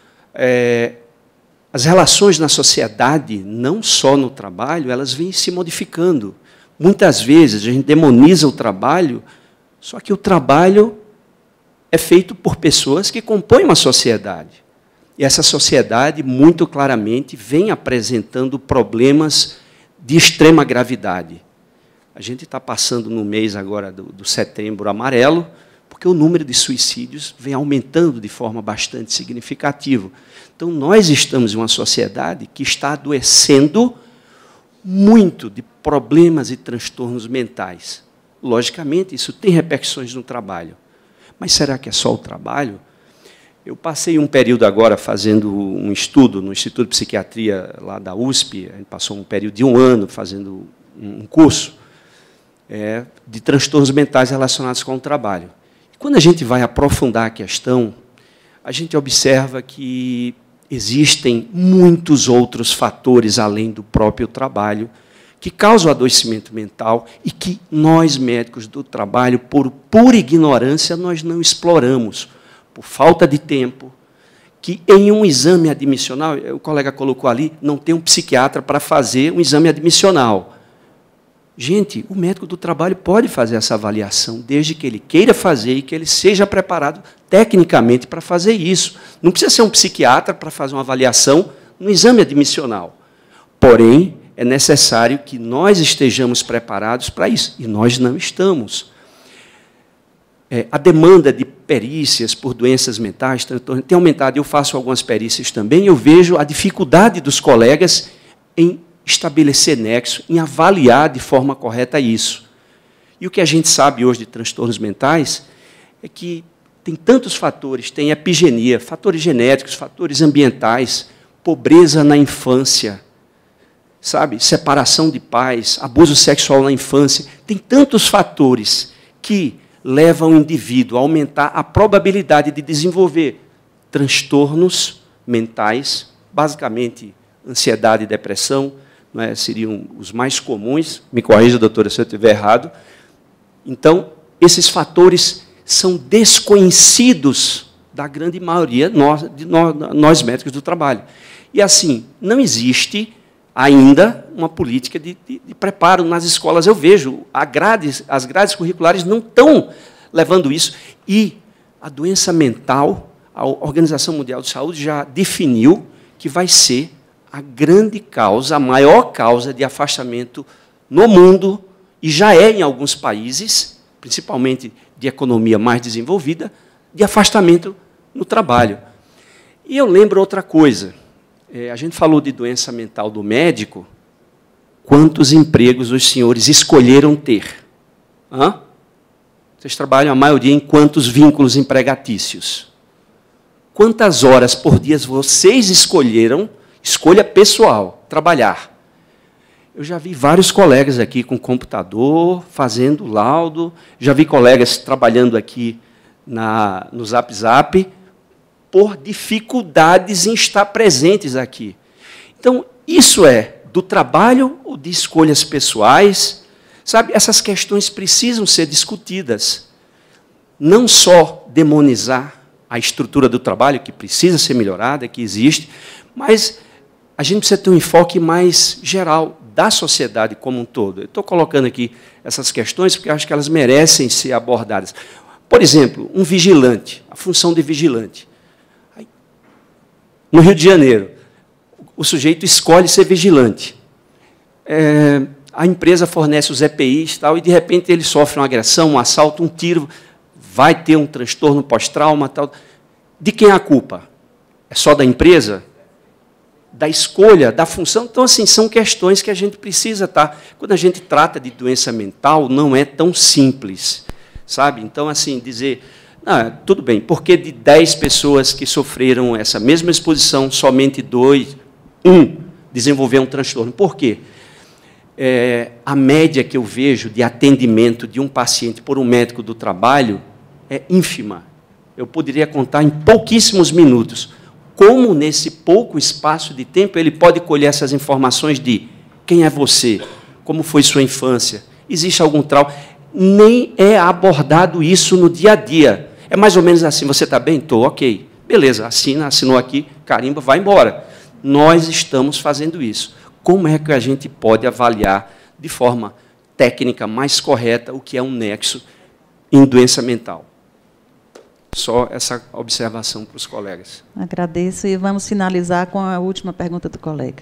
As relações na sociedade, não só no trabalho, elas vêm se modificando. Muitas vezes a gente demoniza o trabalho, só que o trabalho é feito por pessoas que compõem uma sociedade. E essa sociedade, muito claramente, vem apresentando problemas de extrema gravidade. A gente está passando no mês agora do Setembro Amarelo, porque o número de suicídios vem aumentando de forma bastante significativa. Então, nós estamos em uma sociedade que está adoecendo muito de problemas e transtornos mentais. Logicamente, isso tem repercussões no trabalho. Mas será que é só o trabalho? Eu passei um período agora fazendo um estudo no Instituto de Psiquiatria lá da USP, a gente passou um período de 1 ano fazendo um curso de transtornos mentais relacionados com o trabalho. E quando a gente vai aprofundar a questão, a gente observa que existem muitos outros fatores além do próprio trabalho que causam adoecimento mental e que nós, médicos do trabalho, por pura ignorância, nós não exploramos. Por falta de tempo, que em um exame admissional, o colega colocou ali, não tem um psiquiatra para fazer um exame admissional. Gente, o médico do trabalho pode fazer essa avaliação, desde que ele queira fazer e que ele seja preparado tecnicamente para fazer isso. Não precisa ser um psiquiatra para fazer uma avaliação no exame admissional. Porém, é necessário que nós estejamos preparados para isso, e nós não estamos. A demanda de perícias por doenças mentais tem aumentado. Eu faço algumas perícias também, eu vejo a dificuldade dos colegas em estabelecer nexo, em avaliar de forma correta isso. E o que a gente sabe hoje de transtornos mentais é que tem tantos fatores, tem epigenia, fatores genéticos, fatores ambientais, pobreza na infância, sabe, separação de pais, abuso sexual na infância. Tem tantos fatores que levam o indivíduo a aumentar a probabilidade de desenvolver transtornos mentais, basicamente ansiedade e depressão, seriam os mais comuns. Me corrija, doutora, se eu estiver errado. Então, esses fatores são desconhecidos da grande maioria de nós médicos do trabalho. E, assim, não existe ainda uma política de preparo nas escolas. Eu vejo, as grades curriculares não estão levando isso. E a doença mental, a Organização Mundial de Saúde já definiu que vai ser a grande causa, a maior causa de afastamento no mundo, e já é em alguns países, principalmente de economia mais desenvolvida, de afastamento no trabalho. E eu lembro outra coisa. A gente falou de doença mental do médico. Quantos empregos os senhores escolheram ter? Hã? Vocês trabalham, a maioria, em quantos vínculos empregatícios? Quantas horas por dia vocês escolheram, escolha pessoal, trabalhar? Eu já vi vários colegas aqui com computador, fazendo laudo, já vi colegas trabalhando aqui no Zap Zap, por dificuldades em estar presentes aqui. Então, isso é do trabalho ou de escolhas pessoais? Sabe, essas questões precisam ser discutidas. Não só demonizar a estrutura do trabalho, que precisa ser melhorada, que existe, mas a gente precisa ter um enfoque mais geral da sociedade como um todo. Eu estou colocando aqui essas questões porque eu acho que elas merecem ser abordadas. Por exemplo, um vigilante, a função de vigilante. No Rio de Janeiro, o sujeito escolhe ser vigilante. A empresa fornece os EPIs tal, e, de repente, ele sofre uma agressão, um assalto, um tiro, vai ter um transtorno pós-trauma. Tal. De quem é a culpa? É só da empresa? da escolha, da função. Então, assim, são questões que a gente precisa estar... Quando a gente trata de doença mental, não é tão simples, sabe? Então, assim, dizer... tudo bem, porque de 10 pessoas que sofreram essa mesma exposição, somente 1 desenvolveu um transtorno. Por quê? A média que eu vejo de atendimento de um paciente por um médico do trabalho é ínfima. Eu poderia contar em pouquíssimos minutos. Como, nesse pouco espaço de tempo, ele pode colher essas informações de quem é você, como foi sua infância, existe algum trauma. Nem é abordado isso no dia a dia. É mais ou menos assim, você está bem? Estou, ok. Beleza, assinou aqui, carimba, vai embora. Nós estamos fazendo isso. Como é que a gente pode avaliar de forma técnica mais correta o que é um nexo em doença mental? Só essa observação para os colegas. Agradeço e vamos finalizar com a última pergunta do colega.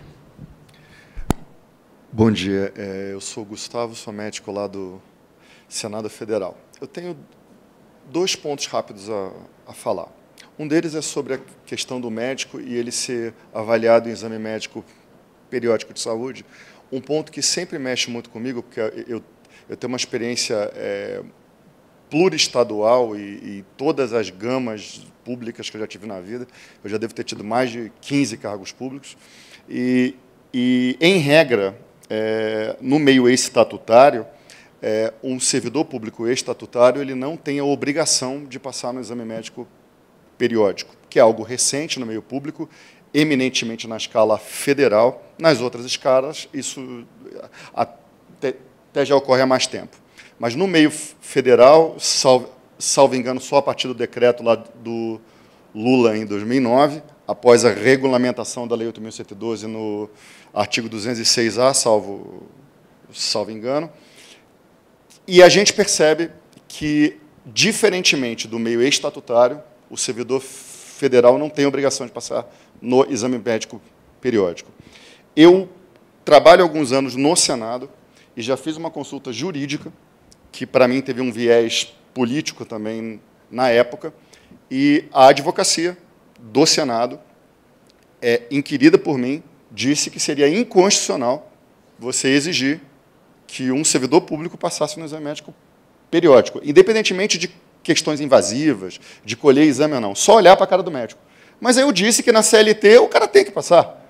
Bom dia, eu sou Gustavo, sou médico lá do Senado Federal. Eu tenho 2 pontos rápidos a falar. Um deles é sobre a questão do médico e ele ser avaliado em exame médico periódico de saúde. Um ponto que sempre mexe muito comigo, porque eu tenho uma experiência pluriestadual e todas as gamas públicas que eu já tive na vida. Eu já devo ter tido mais de 15 cargos públicos. E em regra, no meio estatutário, um servidor público estatutário ele não tem a obrigação de passar no exame médico periódico, que é algo recente no meio público, eminentemente na escala federal. Nas outras escalas, isso até já ocorre há mais tempo. Mas no meio federal, salvo engano, só a partir do decreto lá do Lula em 2009, após a regulamentação da Lei 8.112 no artigo 206A, salvo engano. E a gente percebe que, diferentemente do meio estatutário, o servidor federal não tem obrigação de passar no exame médico periódico. Eu trabalho há alguns anos no Senado e já fiz uma consulta jurídica, que para mim teve um viés político também na época, e a advocacia do Senado, inquirida por mim, disse que seria inconstitucional você exigir que um servidor público passasse no exame médico periódico, independentemente de questões invasivas, de colher exame ou não, só olhar para a cara do médico. Mas aí eu disse que na CLT o cara tem que passar.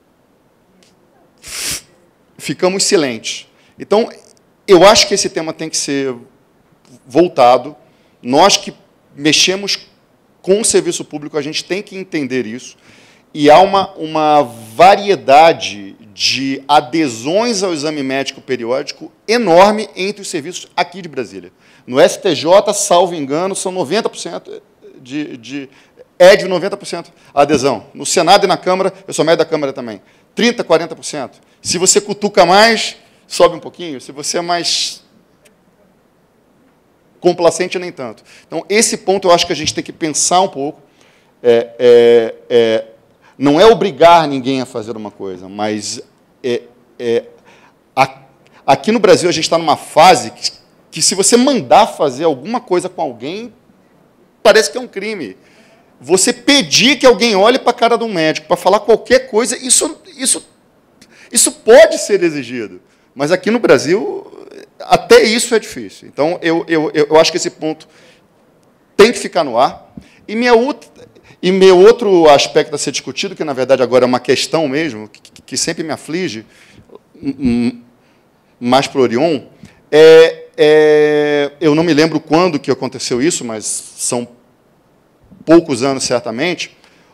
Ficamos silentes. Então, eu acho que esse tema tem que ser voltado. Nós que mexemos com o serviço público, a gente tem que entender isso. E há uma variedade de adesões ao exame médico periódico enorme entre os serviços aqui de Brasília. No STJ, salvo engano, são 90% de 90% a adesão. No Senado e na Câmara, eu sou médico da Câmara também, 30%, 40%. Se você cutuca mais, sobe um pouquinho. Se você é mais complacente, nem tanto. Então, esse ponto eu acho que a gente tem que pensar um pouco. Não é obrigar ninguém a fazer uma coisa, mas aqui no Brasil a gente está numa fase que se você mandar fazer alguma coisa com alguém, parece que é um crime. Você pedir que alguém olhe para a cara de um médico para falar qualquer coisa, isso pode ser exigido. Mas aqui no Brasil, até isso é difícil. Então, eu acho que esse ponto tem que ficar no ar. E meu outro aspecto a ser discutido, que, na verdade, agora é uma questão mesmo, que sempre me aflige, mais para o Orion, eu não me lembro quando que aconteceu isso, mas são poucos anos, certamente,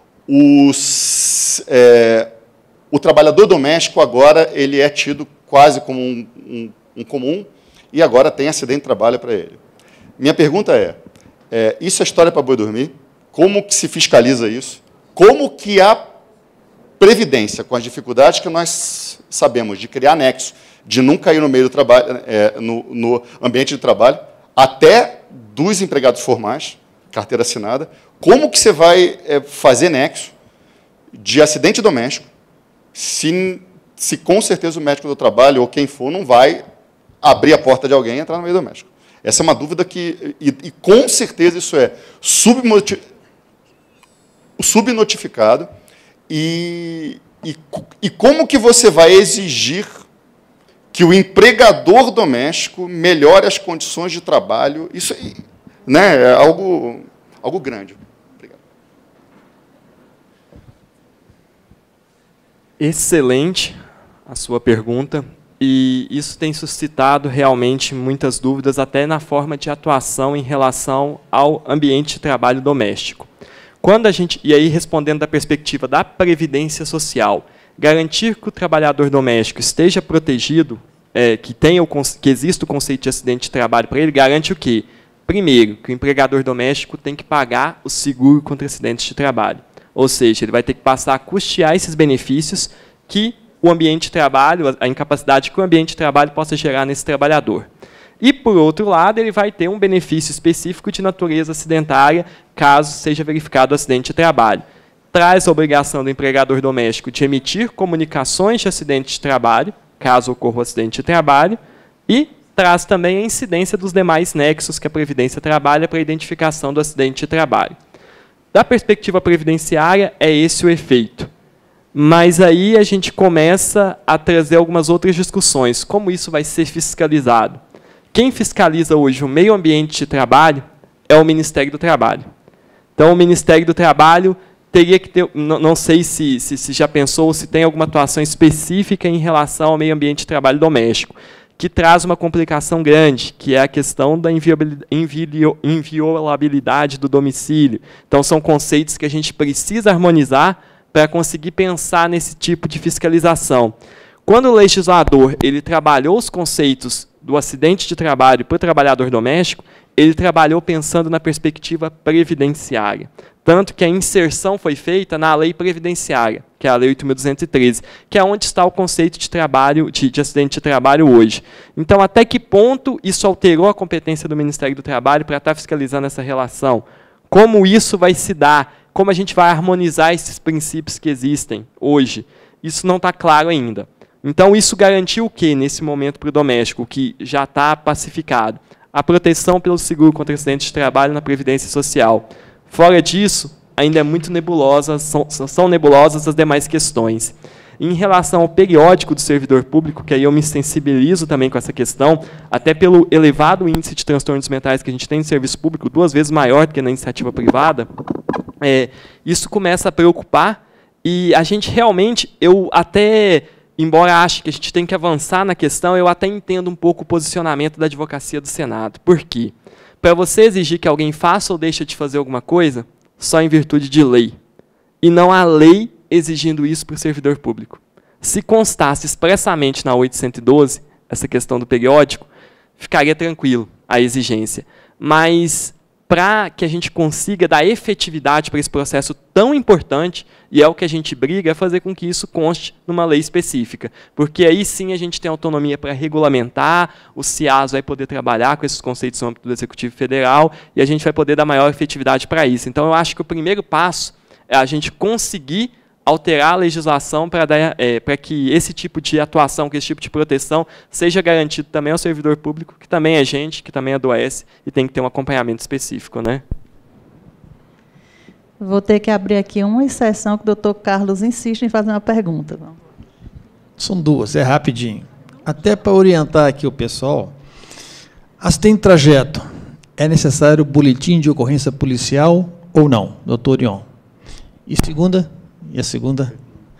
o trabalhador doméstico agora ele é tido quase como um comum, e agora tem acidente de trabalho para ele. Minha pergunta isso é história para boi dormir? Como que se fiscaliza isso? Como que a Previdência, com as dificuldades que nós sabemos de criar nexo, de não cair no meio do trabalho, no ambiente de trabalho, até dos empregados formais, carteira assinada, como que você vai fazer nexo de acidente doméstico, se com certeza o médico do trabalho, ou quem for, não vai abrir a porta de alguém e entrar no meio doméstico? Essa é uma dúvida que, e com certeza isso é subnotificado, e E como que você vai exigir que o empregador doméstico melhore as condições de trabalho? Isso aí, né, é algo grande. Obrigado. Excelente a sua pergunta. E isso tem suscitado realmente muitas dúvidas, até na forma de atuação em relação ao ambiente de trabalho doméstico. Quando a gente, e aí respondendo da perspectiva da previdência social, garantir que o trabalhador doméstico esteja protegido, que exista o conceito de acidente de trabalho para ele, garante o quê? Primeiro, que o empregador doméstico tem que pagar o seguro contra acidentes de trabalho. Ou seja, ele vai ter que passar a custear esses benefícios que o ambiente de trabalho, a incapacidade que o ambiente de trabalho possa gerar nesse trabalhador. E, por outro lado, ele vai ter um benefício específico de natureza acidentária, caso seja verificado o acidente de trabalho. Traz a obrigação do empregador doméstico de emitir comunicações de acidente de trabalho, caso ocorra o acidente de trabalho, e traz também a incidência dos demais nexos que a Previdência trabalha para a identificação do acidente de trabalho. Da perspectiva previdenciária, é esse o efeito. Mas aí a gente começa a trazer algumas outras discussões. Como isso vai ser fiscalizado? Quem fiscaliza hoje o meio ambiente de trabalho é o Ministério do Trabalho. Então, o Ministério do Trabalho teria que ter, não sei se já pensou, se tem alguma atuação específica em relação ao meio ambiente de trabalho doméstico, que traz uma complicação grande, que é a questão da inviolabilidade do domicílio. Então, são conceitos que a gente precisa harmonizar para conseguir pensar nesse tipo de fiscalização. Quando o legislador ele trabalhou os conceitos do acidente de trabalho para o trabalhador doméstico, ele trabalhou pensando na perspectiva previdenciária. Tanto que a inserção foi feita na lei previdenciária, que é a Lei 8.213, que é onde está o conceito de trabalho, de acidente de trabalho hoje. Então, até que ponto isso alterou a competência do Ministério do Trabalho para estar fiscalizando essa relação? Como isso vai se dar? Como a gente vai harmonizar esses princípios que existem hoje? Isso não está claro ainda. Então, isso garantiu o quê nesse momento para o doméstico, que já está pacificado? A proteção pelo seguro contra acidentes de trabalho na Previdência Social. Fora disso, ainda é muito nebulosa, são nebulosas as demais questões. Em relação ao periódico do servidor público, que aí eu me sensibilizo também com essa questão, até pelo elevado índice de transtornos mentais que a gente tem no serviço público, 2 vezes maior do que na iniciativa privada, isso começa a preocupar, e a gente realmente, eu até, embora ache que a gente tem que avançar na questão, eu até entendo um pouco o posicionamento da advocacia do Senado. Por quê? Para você exigir que alguém faça ou deixe de fazer alguma coisa, só em virtude de lei. E não há lei exigindo isso para o servidor público. Se constasse expressamente na 812, essa questão do periódico, ficaria tranquilo a exigência. Mas, para que a gente consiga dar efetividade para esse processo tão importante, e é o que a gente briga, é fazer com que isso conste numa lei específica. Porque aí sim a gente tem autonomia para regulamentar, o CIAS vai poder trabalhar com esses conceitos no âmbito do Executivo Federal, e a gente vai poder dar maior efetividade para isso. Então, eu acho que o primeiro passo é a gente conseguir alterar a legislação para que esse tipo de atuação, que esse tipo de proteção seja garantido também ao servidor público, que também é gente, que também adoece e tem que ter um acompanhamento específico, né? Vou ter que abrir aqui uma exceção que o doutor Carlos insiste em fazer uma pergunta. São 2, é rapidinho. Até para orientar aqui o pessoal, acidente de trajeto, é necessário boletim de ocorrência policial ou não, doutor Orion? E a segunda,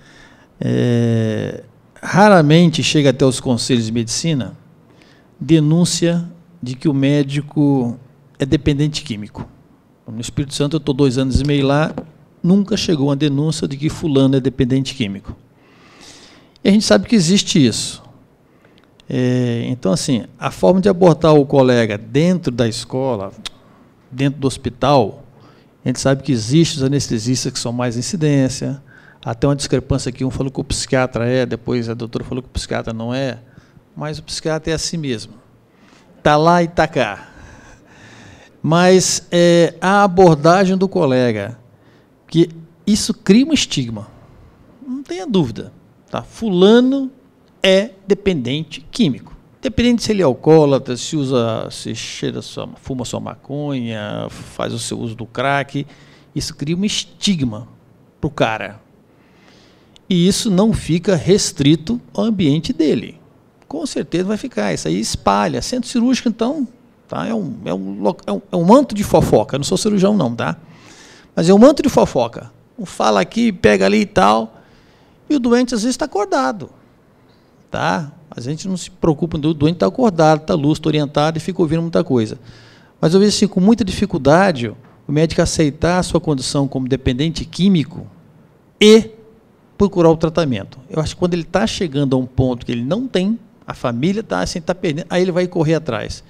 raramente chega até os conselhos de medicina denúncia de que o médico é dependente químico. No Espírito Santo, eu estou 2 anos e meio lá, nunca chegou uma denúncia de que fulano é dependente químico. E a gente sabe que existe isso. Então, assim, a forma de abordar o colega dentro da escola, dentro do hospital, a gente sabe que existem os anestesistas que são mais incidência, até uma discrepância aqui, um falou que o psiquiatra depois a doutora falou que o psiquiatra não é, mas o psiquiatra é assim mesmo. Está lá e está cá. Mas a abordagem do colega, que isso cria um estigma, não tenha dúvida. Tá? Fulano é dependente químico. Dependente se ele é alcoólatra, se cheira, fuma sua maconha, faz o seu uso do crack, isso cria um estigma para o cara. E isso não fica restrito ao ambiente dele. Com certeza vai ficar. Isso aí espalha. Centro cirúrgico, então, tá? É um manto de fofoca. Eu não sou cirurgião, não, tá? Mas é um manto de fofoca. Um fala aqui, pega ali e tal. E o doente, às vezes, está acordado. Tá? A gente não se preocupa, o doente está acordado, está lúcido, está orientado e fica ouvindo muita coisa. Mas, eu vejo assim, com muita dificuldade, o médico aceitar a sua condição como dependente químico e procurar o tratamento. Eu acho que quando ele está chegando a um ponto que ele não tem, a família está assim, tá perdendo, aí ele vai correr atrás.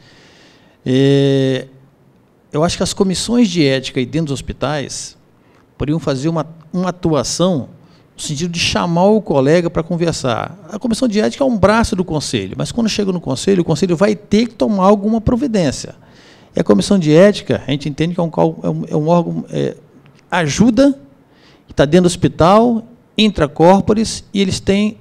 Eu acho que as comissões de ética aí dentro dos hospitais poderiam fazer uma atuação no sentido de chamar o colega para conversar. A comissão de ética é um braço do conselho, mas quando chega no conselho, o conselho vai ter que tomar alguma providência. E a comissão de ética, a gente entende que é um órgão, ajuda, está dentro do hospital, intracorporis, e eles têm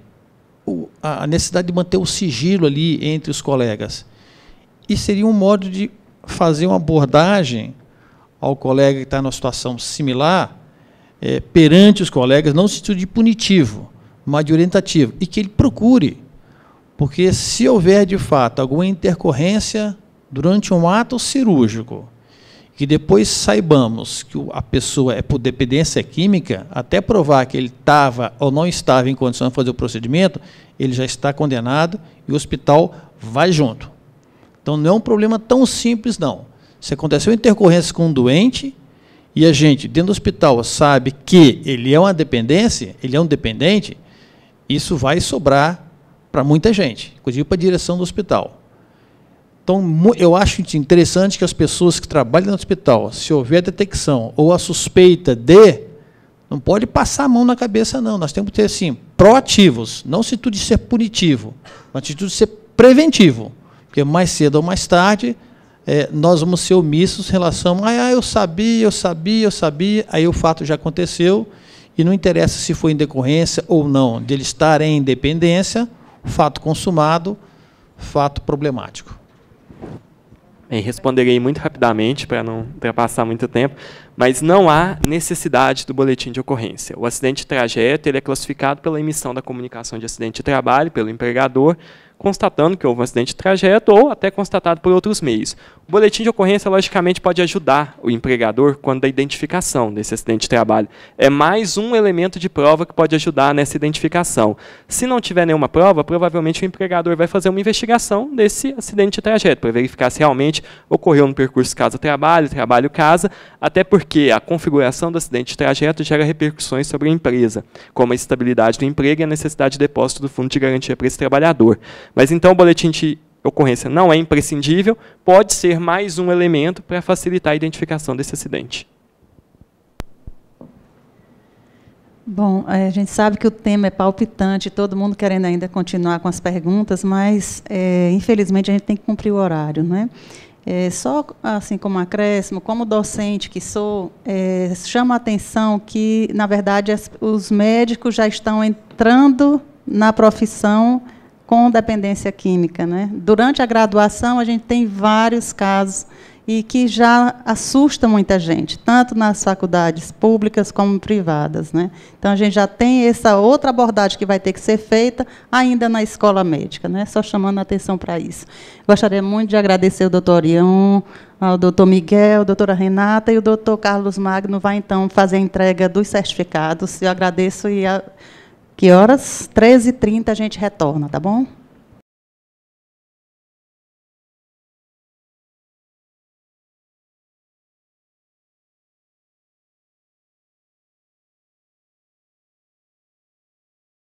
a necessidade de manter o sigilo ali entre os colegas. E seria um modo de fazer uma abordagem ao colega que está numa situação similar, perante os colegas, não no sentido de punitivo, mas de orientativo, e que ele procure, porque se houver, de fato, alguma intercorrência durante um ato cirúrgico, que depois saibamos que a pessoa é por dependência química, até provar que ele estava ou não estava em condição de fazer o procedimento, ele já está condenado e o hospital vai junto. Então, não é um problema tão simples, não. Se aconteceu intercorrência com um doente e a gente, dentro do hospital, sabe que ele é uma dependência, ele é um dependente, isso vai sobrar para muita gente, inclusive para a direção do hospital. Então, eu acho interessante que as pessoas que trabalham no hospital, se houver detecção ou a suspeita de, não pode passar a mão na cabeça, não. Nós temos que ter, assim, proativos, não se tudo de ser punitivo, mas se tudo de ser preventivo, porque mais cedo ou mais tarde nós vamos ser omissos em relação a eu sabia, aí o fato já aconteceu, e não interessa se foi em decorrência ou não, de ele estar em dependência, fato consumado, fato problemático. Bem, responderei muito rapidamente, para não ultrapassar muito tempo, mas não há necessidade do boletim de ocorrência. O acidente de trajeto ele é classificado pela emissão da comunicação de acidente de trabalho pelo empregador, constatando que houve um acidente de trajeto ou até constatado por outros meios. O boletim de ocorrência, logicamente, pode ajudar o empregador quando da identificação desse acidente de trabalho. É mais um elemento de prova que pode ajudar nessa identificação. Se não tiver nenhuma prova, provavelmente o empregador vai fazer uma investigação desse acidente de trajeto, para verificar se realmente ocorreu no percurso casa-trabalho, trabalho-casa, até porque a configuração do acidente de trajeto gera repercussões sobre a empresa, como a estabilidade do emprego e a necessidade de depósito do fundo de garantia para esse trabalhador. Mas então o boletim de ocorrência não é imprescindível, pode ser mais um elemento para facilitar a identificação desse acidente. Bom, a gente sabe que o tema é palpitante, todo mundo querendo ainda continuar com as perguntas, mas, infelizmente, a gente tem que cumprir o horário, não é? Só assim como acréscimo, como docente que sou, chama a atenção que, na verdade, os médicos já estão entrando na profissão com dependência química, né? Durante a graduação, a gente tem vários casos e que já assusta muita gente, tanto nas faculdades públicas como privadas, né? Então, a gente já tem essa outra abordagem que vai ter que ser feita ainda na escola médica, né? Só chamando a atenção para isso. Gostaria muito de agradecer ao doutor Orion, ao doutor Miguel, a doutora Renata, e o doutor Carlos Magno vai, então, fazer a entrega dos certificados. Eu agradeço e... Que horas? 13h30 a gente retorna, tá bom?